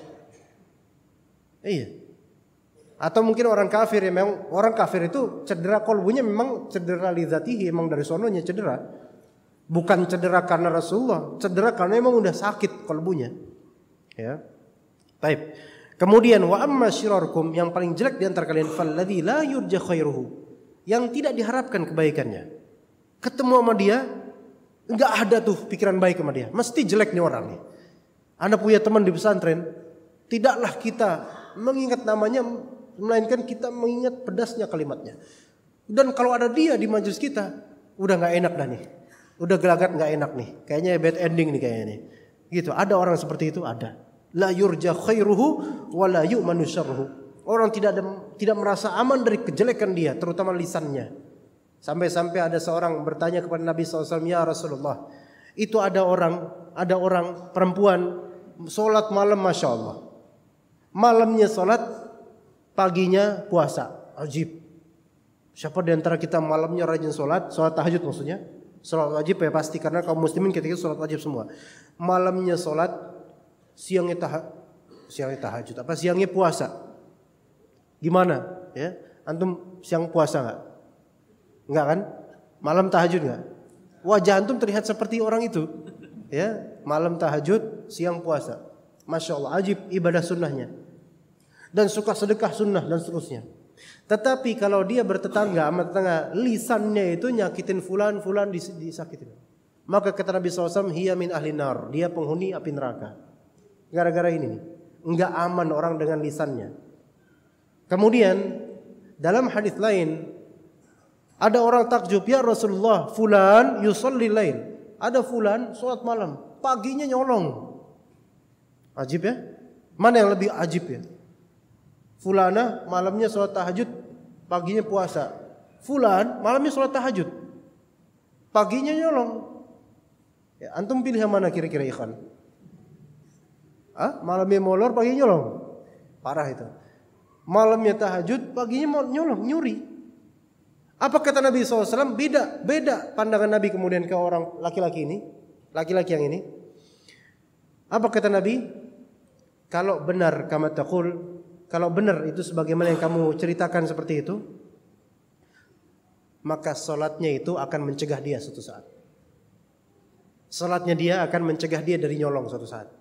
Iya. Atau mungkin orang kafir, ya memang orang kafir itu cedera kolbunya memang cedera lidzatihi, memang dari sononya cedera. Bukan cedera karena Rasulullah, cedera karena memang udah sakit kolbunya. Ya. Baik. Kemudian wa amma syirarkum, yang paling jelek di antara kalian, falladzi la yurja khairuhu, yang tidak diharapkan kebaikannya. Ketemu sama dia enggak ada tuh pikiran baik sama dia, mesti jelek nih orang nih. Anda punya teman di pesantren, tidaklah kita mengingat namanya, melainkan kita mengingat pedasnya kalimatnya. Dan kalau ada dia di majelis kita, udah nggak enak dah nih, udah gelagat nggak enak nih, kayaknya bad ending nih kayaknya nih. Gitu, ada orang seperti itu, ada. La yurja khairuhu wa la yu'manu syarruhu. Orang tidak merasa aman dari kejelekan dia, terutama lisannya. Sampai-sampai ada seorang bertanya kepada Nabi SAW, ya Rasulullah, itu ada orang perempuan sholat malam, masya Allah. Malamnya sholat, paginya puasa. Ajib. Siapa di antara kita malamnya rajin sholat tahajud maksudnya? Sholat wajib ya pasti, karena kaum muslimin ketika sholat wajib semua. Malamnya sholat, siangnya tahajud, siangnya puasa. Gimana? Ya, antum siang puasa nggak? Enggak kan? Malam tahajud nggak? Wajah antum terlihat seperti orang itu. Ya, malam tahajud, siang puasa. Masya Allah, ajib ibadah sunnahnya. Dan suka sedekah sunnah dan seterusnya. Tetapi kalau dia bertetangga sama tetangga, lisannya itu nyakitin fulan disakitin. Maka kata Nabi SAW, hiya min ahli nar, dia penghuni api neraka. Gara-gara ini nih, enggak aman orang dengan lisannya. Kemudian dalam hadis lain ada orang takjub, ya Rasulullah, fulan yusalli lail. Ada fulan salat malam, paginya nyolong. Ajib ya? Mana yang lebih ajib ya? Fulana malamnya salat tahajud, paginya puasa. Fulan malamnya salat tahajud, paginya nyolong. Ya, antum pilih yang mana kira-kira ikhwan? Malamnya molor, paginya nyolong. Parah itu. Malamnya tahajud, paginya nyolong, nyuri. Apa kata Nabi SAW? Beda pandangan Nabi kemudian ke orang laki-laki yang ini. Apa kata Nabi? Kalau benar kama taqul, kalau benar itu sebagaimana yang kamu ceritakan seperti itu, maka salatnya itu akan mencegah dia suatu saat. Salatnya dia akan mencegah dia dari nyolong suatu saat.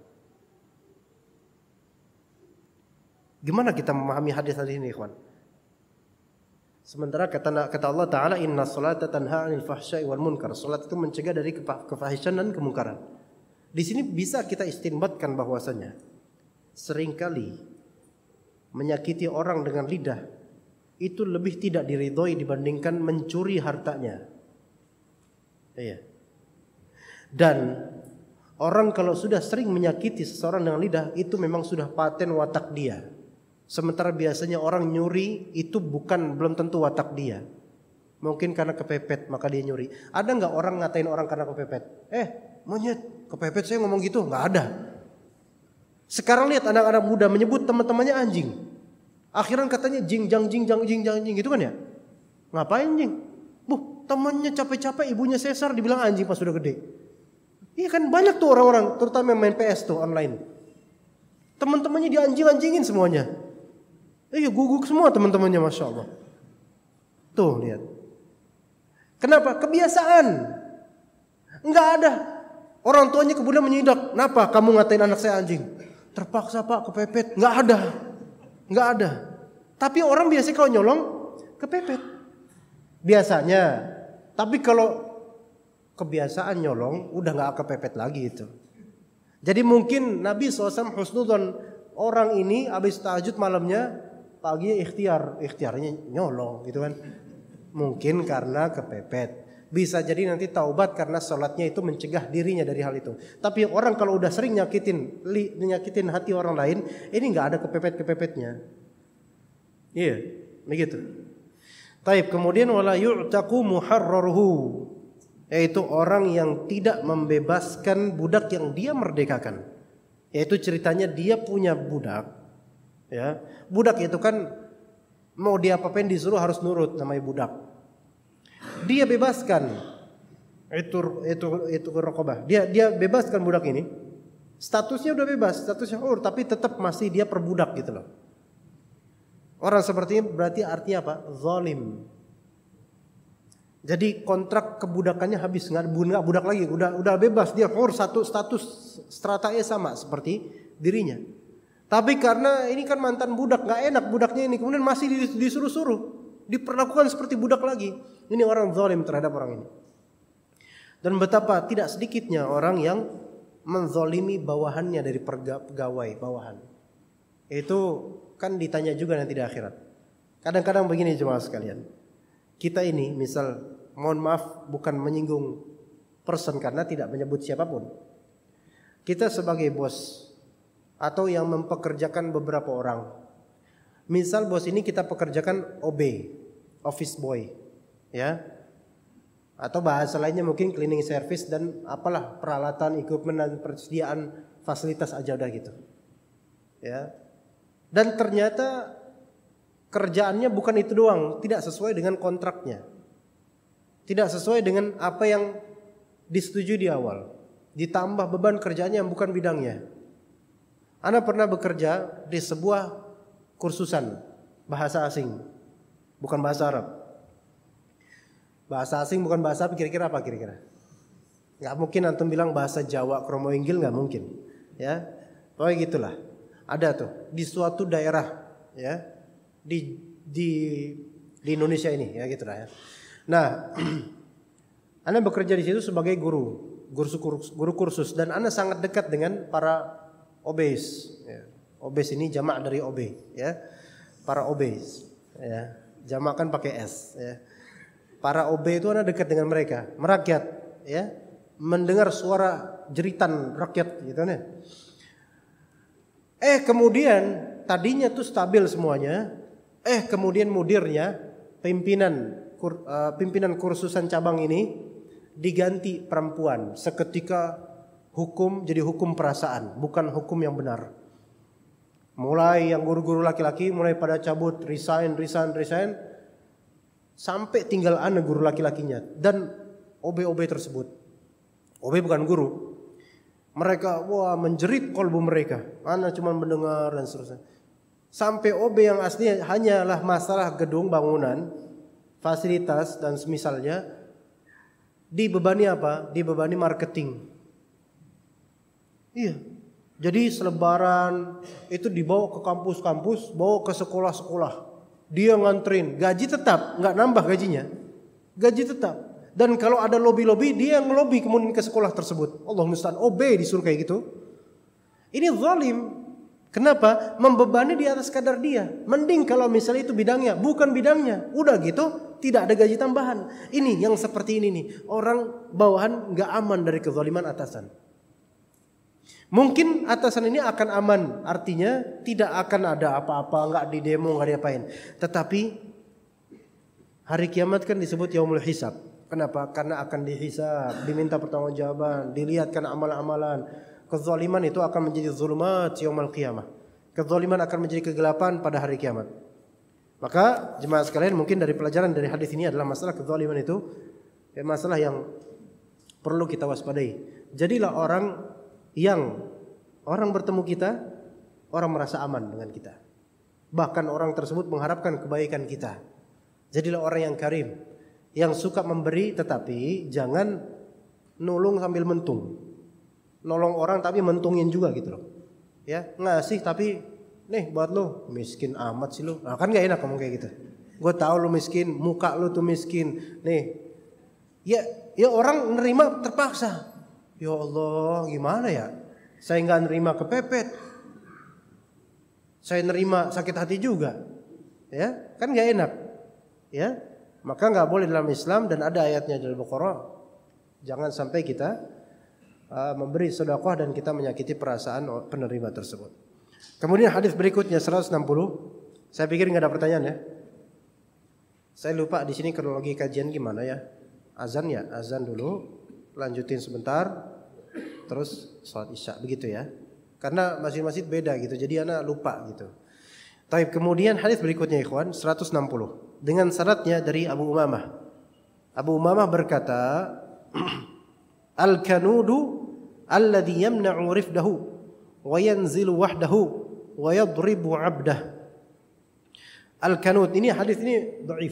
Gimana kita memahami hadis ini, ikhwan? Sementara kata Allah Ta'ala, inna salata tanha 'anil fahsya'i wal munkar. Salat itu mencegah dari kefahisan dan kemungkaran. Di sini bisa kita istinbatkan bahwasanya seringkali menyakiti orang dengan lidah itu lebih tidak diridhoi dibandingkan mencuri hartanya. Iya. Dan orang kalau sudah sering menyakiti seseorang dengan lidah, itu memang sudah paten watak dia. Sementara biasanya orang nyuri itu belum tentu watak dia. Mungkin karena kepepet maka dia nyuri. Ada nggak orang ngatain orang karena kepepet? Monyet, kepepet saya ngomong gitu? Nggak ada. Sekarang lihat anak-anak muda menyebut teman-temannya anjing. Akhiran katanya jing jang gitu kan ya? Ngapain jing? Temannya capek-capek ibunya sesar dibilang anjing pas sudah gede. Iya kan banyak tuh orang-orang terutama yang main PS tuh online. Teman-temannya dianjing-anjingin semuanya. Iya guguk semua teman-temannya, masya Allah. Tuh lihat. Kenapa? Kebiasaan. Enggak ada. Orang tuanya kemudian menyidak. Kenapa kamu ngatain anak saya anjing? Terpaksa pak, kepepet. Enggak ada. Tapi orang biasanya kalau nyolong kepepet. Biasanya. Tapi kalau kebiasaan nyolong udah enggak kepepet lagi itu. Jadi mungkin Nabi SAW husnudzon orang ini habis tahajud malamnya, paginya ikhtiarnya nyolong gitu kan. Mungkin karena kepepet. Bisa jadi nanti taubat karena sholatnya itu mencegah dirinya dari hal itu. Tapi orang kalau udah sering nyakitin hati orang lain, ini nggak ada kepepet-kepepetnya. Iya, begitu. Taib, kemudian wala yu'taqu muharraruhu, yaitu orang yang tidak membebaskan budak yang dia merdekakan. Yaitu ceritanya dia punya budak, ya. Budak itu kan mau dia apain disuruh harus nurut, namanya budak. Dia bebaskan itu raqabah. Dia bebaskan budak ini. Statusnya udah bebas, statusnya hur, tapi tetap masih dia perbudak gitu loh. Orang seperti ini berarti artinya apa? Zalim. Jadi kontrak kebudakannya habis, nggak budak lagi, udah bebas, dia hur, satu status stratanya sama seperti dirinya. Tapi karena ini kan mantan budak, nggak enak budaknya ini, kemudian masih disuruh-suruh, diperlakukan seperti budak lagi. Ini orang zalim terhadap orang ini. Dan betapa tidak sedikitnya orang yang menzalimi bawahannya dari pegawai bawahan. Itu kan ditanya juga nanti di akhirat. Kadang-kadang begini jemaah sekalian. Kita ini misal, mohon maaf bukan menyinggung person karena tidak menyebut siapapun. Kita sebagai bos atau yang mempekerjakan beberapa orang. Misal bos ini kita pekerjakan OB, office boy, ya. Atau bahasa lainnya mungkin cleaning service dan apalah peralatan, equipment dan persediaan fasilitas aja udah gitu. Ya. Dan ternyata kerjaannya bukan itu doang, tidak sesuai dengan kontraknya. Tidak sesuai dengan apa yang disetujui di awal. Ditambah beban kerjaannya yang bukan bidangnya. Ana pernah bekerja di sebuah kursusan bahasa asing, bukan bahasa Arab. Bahasa asing bukan bahasa apa, kira-kira apa kira-kira? Nggak mungkin antum bilang bahasa Jawa kromo inggil, nggak mungkin, ya. Pokoknya gitulah. Ada tuh di suatu daerah, ya, di Indonesia ini, ya gitulah ya. Nah, Ana bekerja di situ sebagai guru kursus, dan Ana sangat dekat dengan para obes. Ya. Obes ini jamak dari OB, ya. Para obes, ya. Jamak kan pakai S, ya. Para OB itu Ana dekat dengan mereka, merakyat, ya, mendengar suara jeritan rakyat, gitu nih. Kemudian tadinya tuh stabil semuanya. Kemudian mudirnya, pimpinan kursusan cabang ini diganti perempuan. Seketika hukum jadi hukum perasaan, bukan hukum yang benar. Mulai yang guru-guru laki-laki mulai pada cabut, resign, sampai tinggal Ana guru laki-lakinya dan OB-OB tersebut. OB bukan guru. Mereka menjerit kolbu mereka. Ana cuma mendengar dan seterusnya. Sampai OB yang aslinya hanyalah masalah gedung, bangunan, fasilitas dan semisalnya dibebani apa? Dibebani marketing. Iya. Jadi selebaran itu dibawa ke kampus-kampus, bawa ke sekolah-sekolah. Dia nganterin, gaji tetap, nggak nambah gajinya. Gaji tetap. Dan kalau ada lobby-lobby, dia yang ngelobi kemudian ke sekolah tersebut. Allah musta'an, OB disuruh kayak gitu. Ini zalim. Kenapa? Membebani di atas kadar dia. Mending kalau misalnya itu bidangnya, bukan bidangnya. Udah gitu, tidak ada gaji tambahan. Ini yang seperti ini nih. Orang bawahan nggak aman dari kezaliman atasan. Mungkin atasan ini akan aman, artinya tidak akan ada apa-apa, nggak di demo, nggak diapain. Tetapi hari kiamat kan disebut yaumul hisab. Kenapa? Karena akan dihisab, diminta pertanggungjawaban, dilihatkan amalan-amalan. Kezaliman itu akan menjadi zulumat yaumul qiyamah. Kezaliman akan menjadi kegelapan pada hari kiamat. Maka jemaah sekalian, mungkin dari pelajaran dari hadis ini adalah masalah kezaliman itu masalah yang perlu kita waspadai. Jadilah orang bertemu kita, orang merasa aman dengan kita. Bahkan orang tersebut mengharapkan kebaikan kita. Jadilah orang yang karim, yang suka memberi tetapi jangan nulung sambil mentung. Nolong orang tapi mentungin juga gitu loh. Ya, ngasih tapi nih buat lo, miskin amat sih lo. Nah, kan gak enak ngomong kayak gitu. Gue tahu lo miskin, muka lo tuh miskin. Nih. Ya orang nerima terpaksa. Ya Allah, gimana ya? Saya nggak nerima kepepet, saya nerima sakit hati juga, ya kan nggak enak, ya. Maka nggak boleh dalam Islam, dan ada ayatnya dalam Al-Baqarah, jangan sampai kita memberi sedekah dan kita menyakiti perasaan penerima tersebut. Kemudian hadis berikutnya 160. Saya pikir nggak ada pertanyaan ya. Saya lupa di sini kronologi kajian gimana ya. Azan ya, azan dulu, lanjutin sebentar, terus sholat isya, begitu ya. Karena masjid-masjid beda gitu, jadi anak lupa gitu. Taib, kemudian hadis berikutnya ikhwan 160 dengan syaratnya dari Abu Umamah. Abu Umamah berkata, Al-kanudu alladhi yamna'u rifdahu wa yanzilu wahdahu wa yadribu 'abdah. Al-kanud, ini hadis ini dhaif.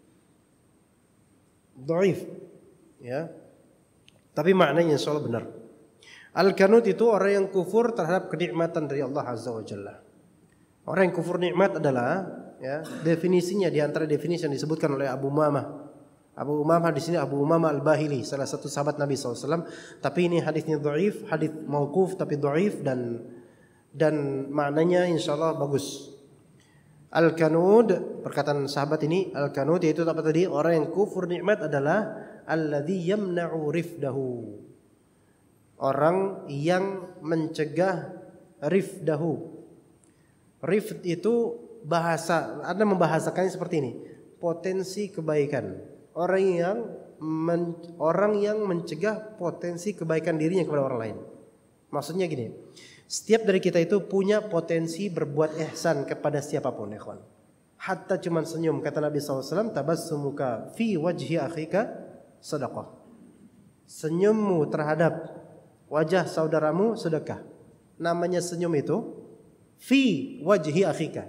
Dhaif. Ya. Tapi maknanya insyaallah benar. Al-kanud itu orang yang kufur terhadap kenikmatan dari Allah Azza wa Jalla. Orang yang kufur nikmat adalah, ya, definisinya di antara definisi yang disebutkan oleh Abu Umamah. Abu Umamah di sini Abu Umamah Al-Bahili, salah satu sahabat Nabi SAW. Tapi ini hadisnya dhaif, hadis mauquf tapi dhaif, dan maknanya insyaallah bagus. Al-kanud, perkataan sahabat ini, al-kanud yaitu apa tadi? Orang yang kufur nikmat adalah alladzi yamna'u rifdahu. Orang yang mencegah rifdahu. Rifd itu bahasa, Anda membahasakannya seperti ini, potensi kebaikan. Orang yang mencegah potensi kebaikan dirinya kepada orang lain. Maksudnya gini, setiap dari kita itu punya potensi berbuat ihsan kepada siapapun, ikhwan. Hatta cuman senyum, kata Nabi SAW, tabassumuka fi wajhi akhika sedekah. Senyummu terhadap wajah saudaramu sedekah. Namanya senyum itu fi wajhi akhika.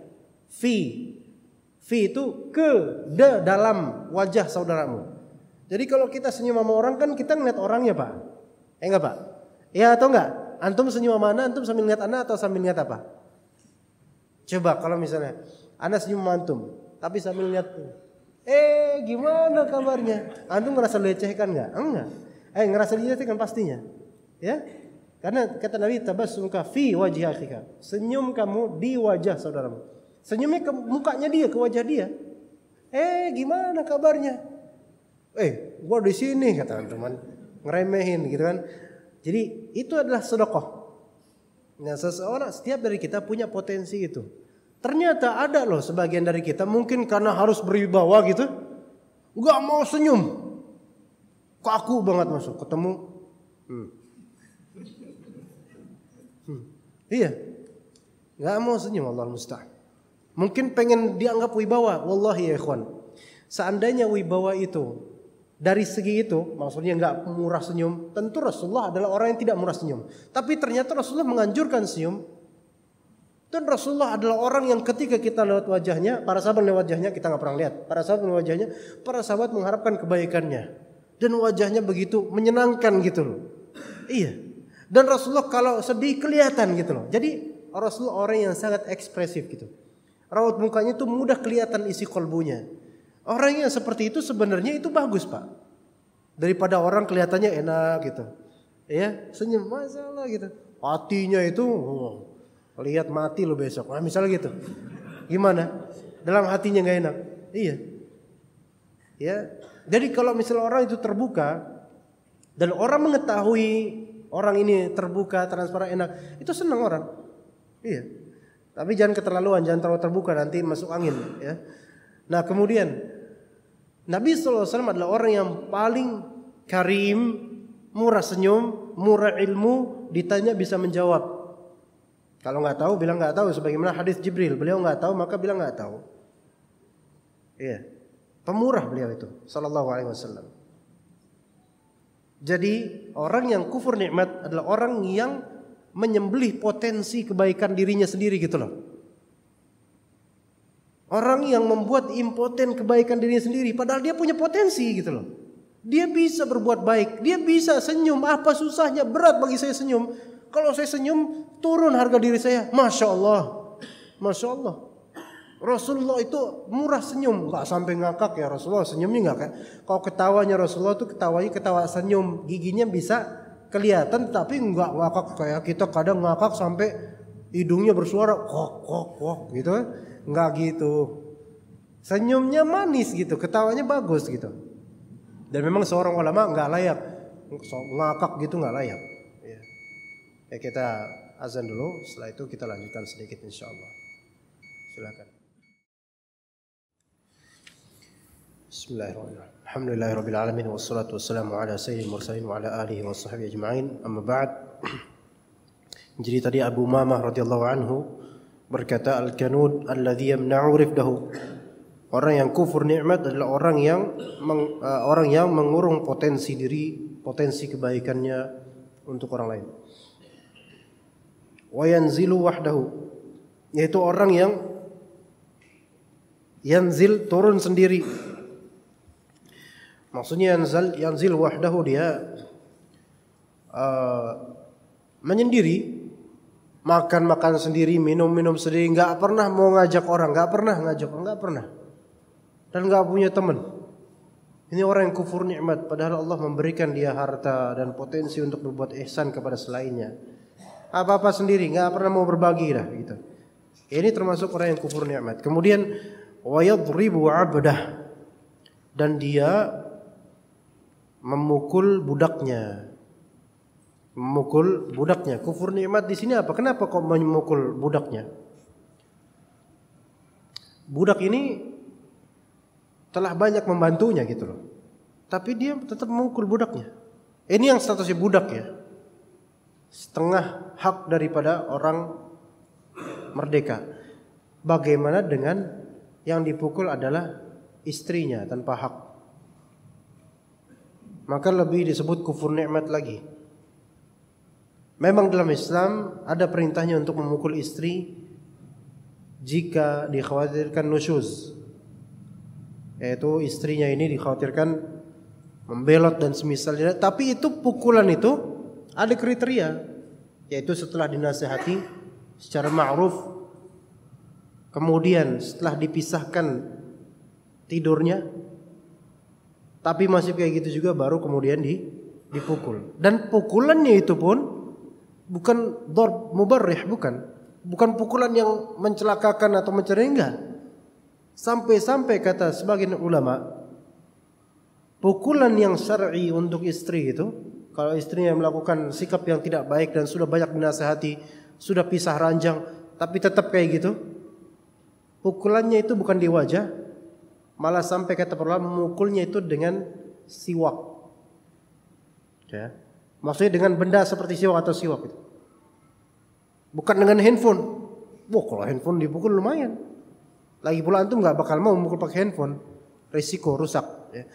Fi itu dalam wajah saudaramu. Jadi kalau kita senyum sama orang kan kita ngeliat orangnya, Pak. Enggak, Pak? Ya atau enggak? Antum senyum sama ana, antum sambil ngeliat ana atau sambil ngeliat apa? Coba kalau misalnya ana senyum sama antum, tapi sambil ngeliat, gimana kabarnya? Antum ngerasa dilecehkan enggak? Enggak. Ngerasa dilecehkan pastinya. Ya? Karena kata Nabi, tabassumka fi wajhi akhika. Senyum kamu di wajah saudaramu. Senyumnya ke mukanya dia, ke wajah dia. Gimana kabarnya? Gua di sini, kata teman, ngeremehin gitu kan. Jadi itu adalah sedekah. Nah, seseorang, setiap dari kita punya potensi itu. Ternyata ada loh sebagian dari kita mungkin karena harus berwibawa gitu, nggak mau senyum, kaku banget masuk ketemu. Iya, nggak mau senyum, Allah musta'an. Mungkin pengen dianggap wibawa. Wallahi ya ikhwan, seandainya wibawa itu dari segi itu, maksudnya nggak murah senyum, tentu Rasulullah adalah orang yang tidak murah senyum. Tapi ternyata Rasulullah menganjurkan senyum. Dan Rasulullah adalah orang yang ketika kita lewat wajahnya, para sahabat lewat wajahnya, kita nggak pernah lihat. Para sahabat lewat wajahnya, para sahabat mengharapkan kebaikannya. Dan wajahnya begitu menyenangkan gitu loh. Iya. Dan Rasulullah kalau sedih kelihatan gitu loh. Jadi Rasulullah orang yang sangat ekspresif gitu. Raut mukanya itu mudah kelihatan isi kolbunya. Orang yang seperti itu sebenarnya itu bagus, Pak. Daripada orang kelihatannya enak gitu. Ya, senyum masalah gitu. Hatinya itu lihat mati lo besok. Nah, misalnya gitu. Gimana? Dalam hatinya enggak enak. Iya. Ya. Jadi kalau misalnya orang itu terbuka dan orang mengetahui orang ini terbuka, transparan, enak, itu senang orang. Iya. Tapi jangan keterlaluan, jangan terlalu terbuka nanti masuk angin, ya. Nah, kemudian Nabi SAW adalah orang yang paling karim, murah senyum, murah ilmu, ditanya bisa menjawab. Kalau nggak tahu bilang nggak tahu, sebagaimana hadis Jibril, beliau nggak tahu maka bilang nggak tahu. Iya, pemurah beliau itu, sallallahu alaihi wasallam. Jadi orang yang kufur nikmat adalah orang yang menyembelih potensi kebaikan dirinya sendiri gitu loh. Orang yang membuat impoten kebaikan dirinya sendiri, padahal dia punya potensi gitu loh. Dia bisa berbuat baik, dia bisa senyum. Apa susahnya? Berat bagi saya senyum. Kalau saya senyum, turun harga diri saya. Masya Allah, Masya Allah. Rasulullah itu murah senyum, nggak sampai ngakak ya Rasulullah. Senyumnya nggak kayak. Kalau ketawanya Rasulullah itu ketawanya ketawa senyum, giginya bisa kelihatan, tapi nggak ngakak kayak kita kadang ngakak sampai hidungnya bersuara kok gitu. Nggak gitu. Senyumnya manis gitu, ketawanya bagus gitu. Dan memang seorang ulama nggak layak ngakak gitu, nggak layak. Ya kita azan dulu, setelah itu kita lanjutkan sedikit insyaallah. Silakan. Bismillahirrahmanirrahim. Alhamdulillahirabbil alamin wassalatu wassalamu ala sayyidil mursalin wa ala alihi washabbihi ajma'in. Amma ba'd. Jadi tadi Abu Umamah radhiyallahu anhu berkata, al-kanud alladhi yamna'u rifdahu. Orang yang kufur nikmat adalah orang yang mengurung potensi diri, potensi kebaikannya untuk orang lain. Wa yanzilu wahdahu, yaitu orang yang yanzil, turun sendiri. Maksudnya yanzil wahdahu, dia menyendiri, makan sendiri, minum sendiri, nggak pernah mau ngajak orang, nggak pernah, dan nggak punya teman. Ini orang yang kufur nikmat, padahal Allah memberikan dia harta dan potensi untuk berbuat ihsan kepada selainnya. Apa-apa sendiri, nggak pernah mau berbagi dah gitu. Ini termasuk orang yang kufur nikmat. Kemudian wa yadribu 'abdah, dan dia memukul budaknya. Kufur nikmat di sini apa? Kenapa kok memukul budaknya? Budak ini telah banyak membantunya gitu loh, tapi dia tetap memukul budaknya. Ini yang statusnya budak ya. Setengah hak daripada orang merdeka. Bagaimana dengan yang dipukul adalah istrinya tanpa hak? Maka lebih disebut kufur nikmat lagi. Memang dalam Islam ada perintahnya untuk memukul istri jika dikhawatirkan nusyuz, yaitu istrinya ini dikhawatirkan membelot dan semisalnya. Tapi itu pukulan itu ada kriteria, yaitu setelah dinasihati secara ma'ruf, kemudian setelah dipisahkan tidurnya, tapi masih kayak gitu juga, baru kemudian dipukul. Dan pukulannya itu pun bukan darb mubarrih, bukan pukulan yang mencelakakan atau mencerai, enggak. Sampai kata sebagian ulama, pukulan yang syar'i untuk istri itu, kalau istrinya melakukan sikap yang tidak baik dan sudah banyak dinasihati, sudah pisah ranjang, tapi tetap kayak gitu, pukulannya itu bukan di wajah, malah sampai kata para ulama memukulnya itu dengan siwak. Ya. Maksudnya dengan benda seperti siwak atau siwak itu. Bukan dengan handphone. Kalau handphone dipukul lumayan. Lagi pula antum nggak bakal mau memukul pakai handphone, risiko rusak. Ya.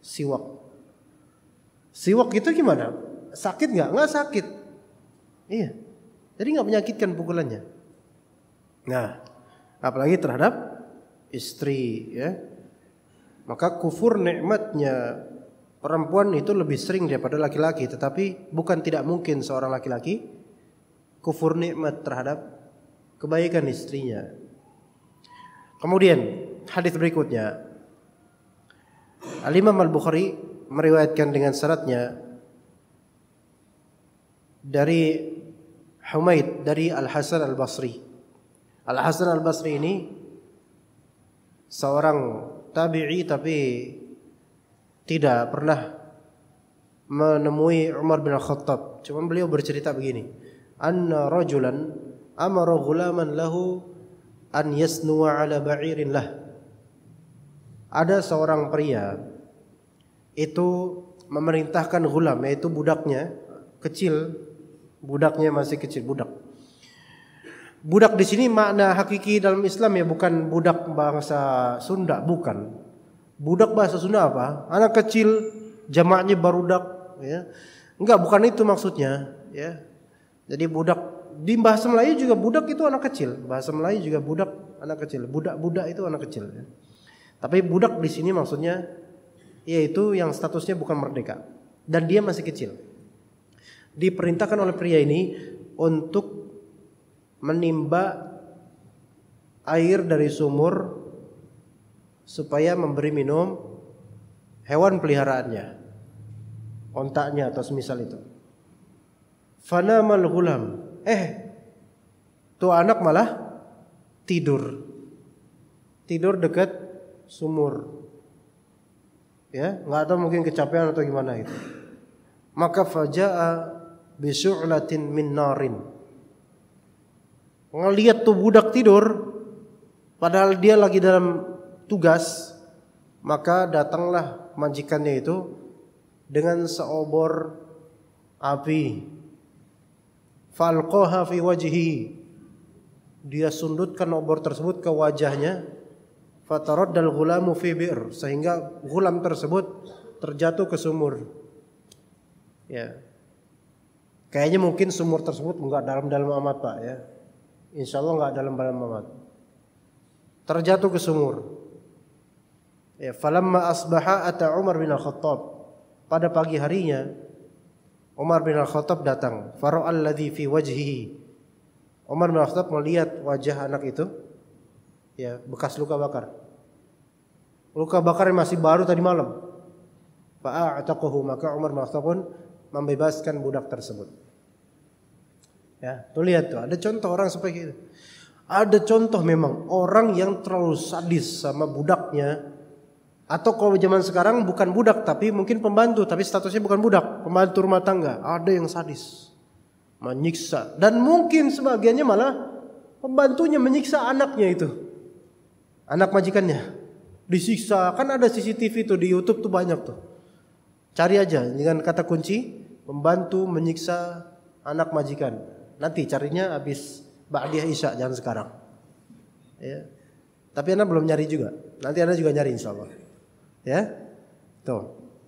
Siwak itu gimana? Sakit nggak? Nggak sakit. Iya. Jadi nggak menyakitkan pukulannya. Nah, apalagi terhadap istri, ya. Maka kufur nikmatnya perempuan itu lebih sering daripada laki-laki. Tetapi bukan tidak mungkin seorang laki-laki kufur nikmat terhadap kebaikan istrinya. Kemudian hadis berikutnya, Al-Imam Al-Bukhari meriwayatkan dengan syaratnya dari Humaid, dari Al-Hasan Al-Basri. Al-Hasan Al-Basri ini seorang tabi'i, tapi tidak pernah menemui Umar bin Khattab. Cuma beliau bercerita begini, anna rajulan amara ghulaman lahu an yasnuwa ala ba'irin lah. Ada seorang pria itu memerintahkan ghulam, yaitu budaknya kecil, budaknya masih kecil, budak. Budak di sini makna hakiki dalam Islam ya, bukan budak bahasa Sunda, bukan. Budak bahasa Sunda apa? Anak kecil, jamaknya barudak, ya. Enggak, bukan itu maksudnya, ya. Jadi budak di bahasa Melayu juga budak itu anak kecil. Bahasa Melayu juga budak anak kecil. Budak itu anak kecil, ya. Tapi budak di sini maksudnya yaitu yang statusnya bukan merdeka dan dia masih kecil. Diperintahkan oleh pria ini untuk menimba air dari sumur supaya memberi minum hewan peliharaannya, ontaknya atau semisal itu. Fanamal ghulam, tuh anak malah tidur dekat sumur. Ya, nggak tahu mungkin kecapean atau gimana itu. Maka faja'a bisu'latin min narin. Ngelihat tuh budak tidur padahal dia lagi dalam tugas, maka datanglah majikannya itu dengan seobor api. Falqaha fi wajhihi. Dia sundutkan obor tersebut ke wajahnya. Fataraddal ghulamu fi bi'r, sehingga ghulam tersebut terjatuh ke sumur. Ya. Kayaknya mungkin sumur tersebut enggak dalam-dalam amat, Pak, ya. Insyaallah enggak dalam-dalam amat. Terjatuh ke sumur. Ya, falamma asbaha ata Umar bin Al-Khattab. Pada pagi harinya Umar bin Al-Khattab datang. Fara'al ladzi fi wajhihi. Umar bin Al-Khattab melihat wajah anak itu, ya, bekas luka bakar. Luka bakar yang masih baru tadi malam. Fa'ataqahu, maka Umar bin Al-Khattab pun membebaskan budak tersebut. Ya, tuh lihat tuh, ada contoh orang seperti itu. Ada contoh memang orang yang terlalu sadis sama budaknya. Atau kalau zaman sekarang bukan budak tapi mungkin pembantu, tapi statusnya bukan budak, pembantu rumah tangga. Ada yang sadis, menyiksa, dan mungkin sebagiannya malah pembantunya menyiksa anaknya itu, anak majikannya disiksa. Kan ada CCTV tuh di YouTube tuh banyak tuh. Cari aja dengan kata kunci pembantu menyiksa anak majikan. Nanti carinya habis ba'diyah Isya, jangan sekarang. Ya. Tapi Anda belum nyari juga. Nanti Anda juga nyari insyaallah. Ya. Tuh.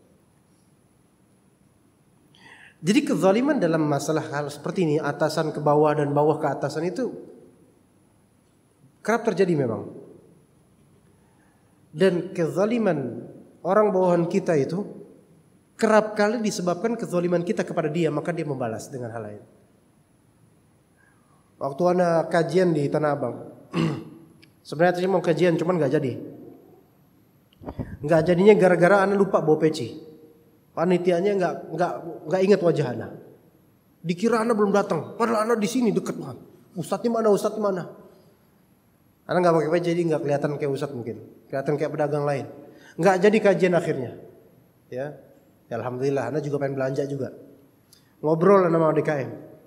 Jadi kezaliman dalam masalah hal seperti ini, atasan ke bawah dan bawah ke atasan, itu kerap terjadi memang. Dan kezaliman orang bawahan kita itu kerap kali disebabkan kezaliman kita kepada dia, maka dia membalas dengan hal lain. Waktu anak kajian di Tanah Abang, sebenarnya tadi mau kajian cuman nggak jadi. Nggak jadinya gara-gara anak lupa bawa peci. Panitianya nggak ingat wajah anak. Dikira anak belum datang, padahal anak di sini dekat banget. Ustadznya mana? Ustadznya mana? Anak nggak pakai peci, jadi nggak kelihatan kayak ustadz mungkin, kelihatan kayak pedagang lain. Nggak jadi kajian akhirnya. Ya, alhamdulillah. Anak juga pengen belanja juga. Ngobrol sama DKM.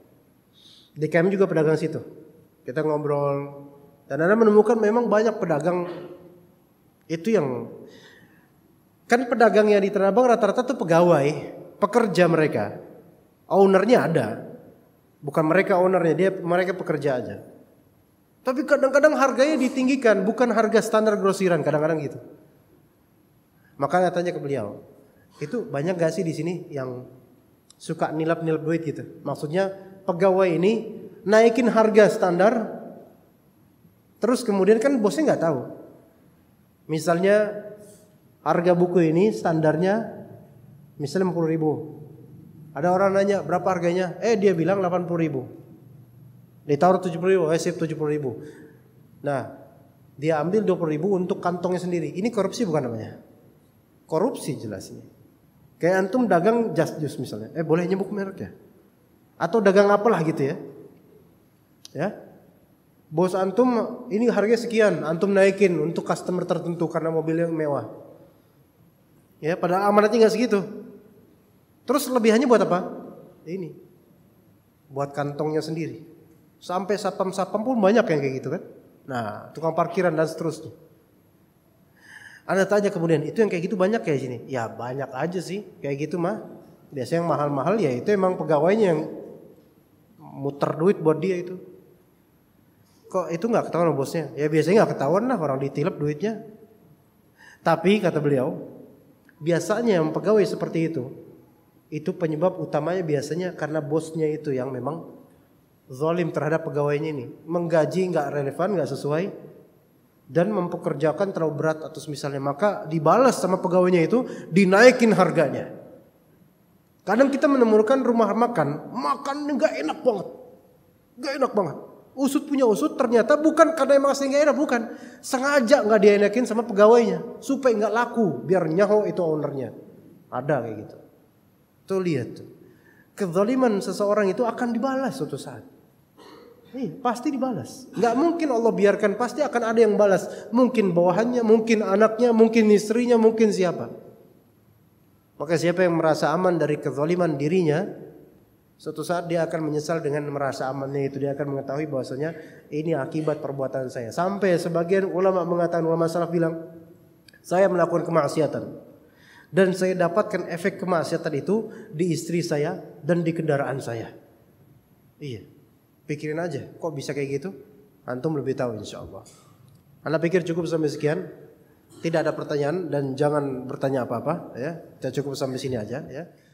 DKM juga pedagang situ. Kita ngobrol dan anak menemukan memang banyak pedagang itu yang kan pedagangnya di Tanah Abang rata-rata tuh pegawai, pekerja mereka. Ownernya ada. Bukan mereka ownernya, mereka pekerja aja. Tapi kadang-kadang harganya ditinggikan, bukan harga standar grosiran, kadang-kadang gitu. Makanya tanya ke beliau, itu banyak gak sih di sini yang suka nilap-nilap duit gitu? Maksudnya pegawai ini naikin harga standar, terus kemudian kan bosnya nggak tahu. Misalnya harga buku ini standarnya misalnya 50.000. Ada orang nanya berapa harganya? Dia bilang 80.000. Ditaruh 70.000, sip 70.000. Nah, dia ambil 20.000 untuk kantongnya sendiri. Ini korupsi bukan namanya? Korupsi jelas ini. Kayak antum dagang Just Juice misalnya. Boleh nyebut merek ya? Atau dagang apalah gitu ya. Ya. Bos antum ini harganya sekian, antum naikin untuk customer tertentu karena mobilnya mewah. Ya, padahal amanatnya nggak segitu. Terus lebihannya buat apa? Ini. Buat kantongnya sendiri. Sampai satpam-satpam pun banyak yang kayak gitu kan. Nah, tukang parkiran dan seterusnya. Anda tanya kemudian, itu yang kayak gitu banyak kayak sini? Ya banyak aja sih, kayak gitu mah. Biasanya yang mahal-mahal ya itu emang pegawainya yang muter duit buat dia itu. Kok itu nggak ketahuan sama bosnya? Ya biasanya nggak ketahuan lah, orang ditilep duitnya. Tapi kata beliau, biasanya yang pegawai seperti itu penyebab utamanya biasanya karena bosnya itu yang memang zalim terhadap pegawainya ini, menggaji nggak relevan, nggak sesuai, dan mempekerjakan terlalu berat atau misalnya, maka dibalas sama pegawainya itu dinaikin harganya. Kadang kita menemukan rumah makan nggak enak banget. Usut punya usut, ternyata bukan karena emang asli nggak enak, bukan, sengaja nggak dienakin sama pegawainya supaya nggak laku, biar nyaho itu ownernya. Ada kayak gitu. Tuh lihat tuh, kezaliman seseorang itu akan dibalas suatu saat. Pasti dibalas. Nggak mungkin Allah biarkan, pasti akan ada yang balas. Mungkin bawahannya, mungkin anaknya, mungkin istrinya, mungkin siapa. Maka siapa yang merasa aman dari kezaliman dirinya, suatu saat dia akan menyesal dengan merasa amannya itu. Dia akan mengetahui bahwasanya ini akibat perbuatan saya. Sampai sebagian ulama mengatakan, ulama salaf bilang, saya melakukan kemaksiatan dan saya dapatkan efek kemaksiatan itu di istri saya dan di kendaraan saya. Iya. Pikirin aja, kok bisa kayak gitu? Antum lebih tahu insyaallah. Anda pikir cukup sampai sekian? Tidak ada pertanyaan dan jangan bertanya apa-apa ya. Kita cukup sampai sini aja ya.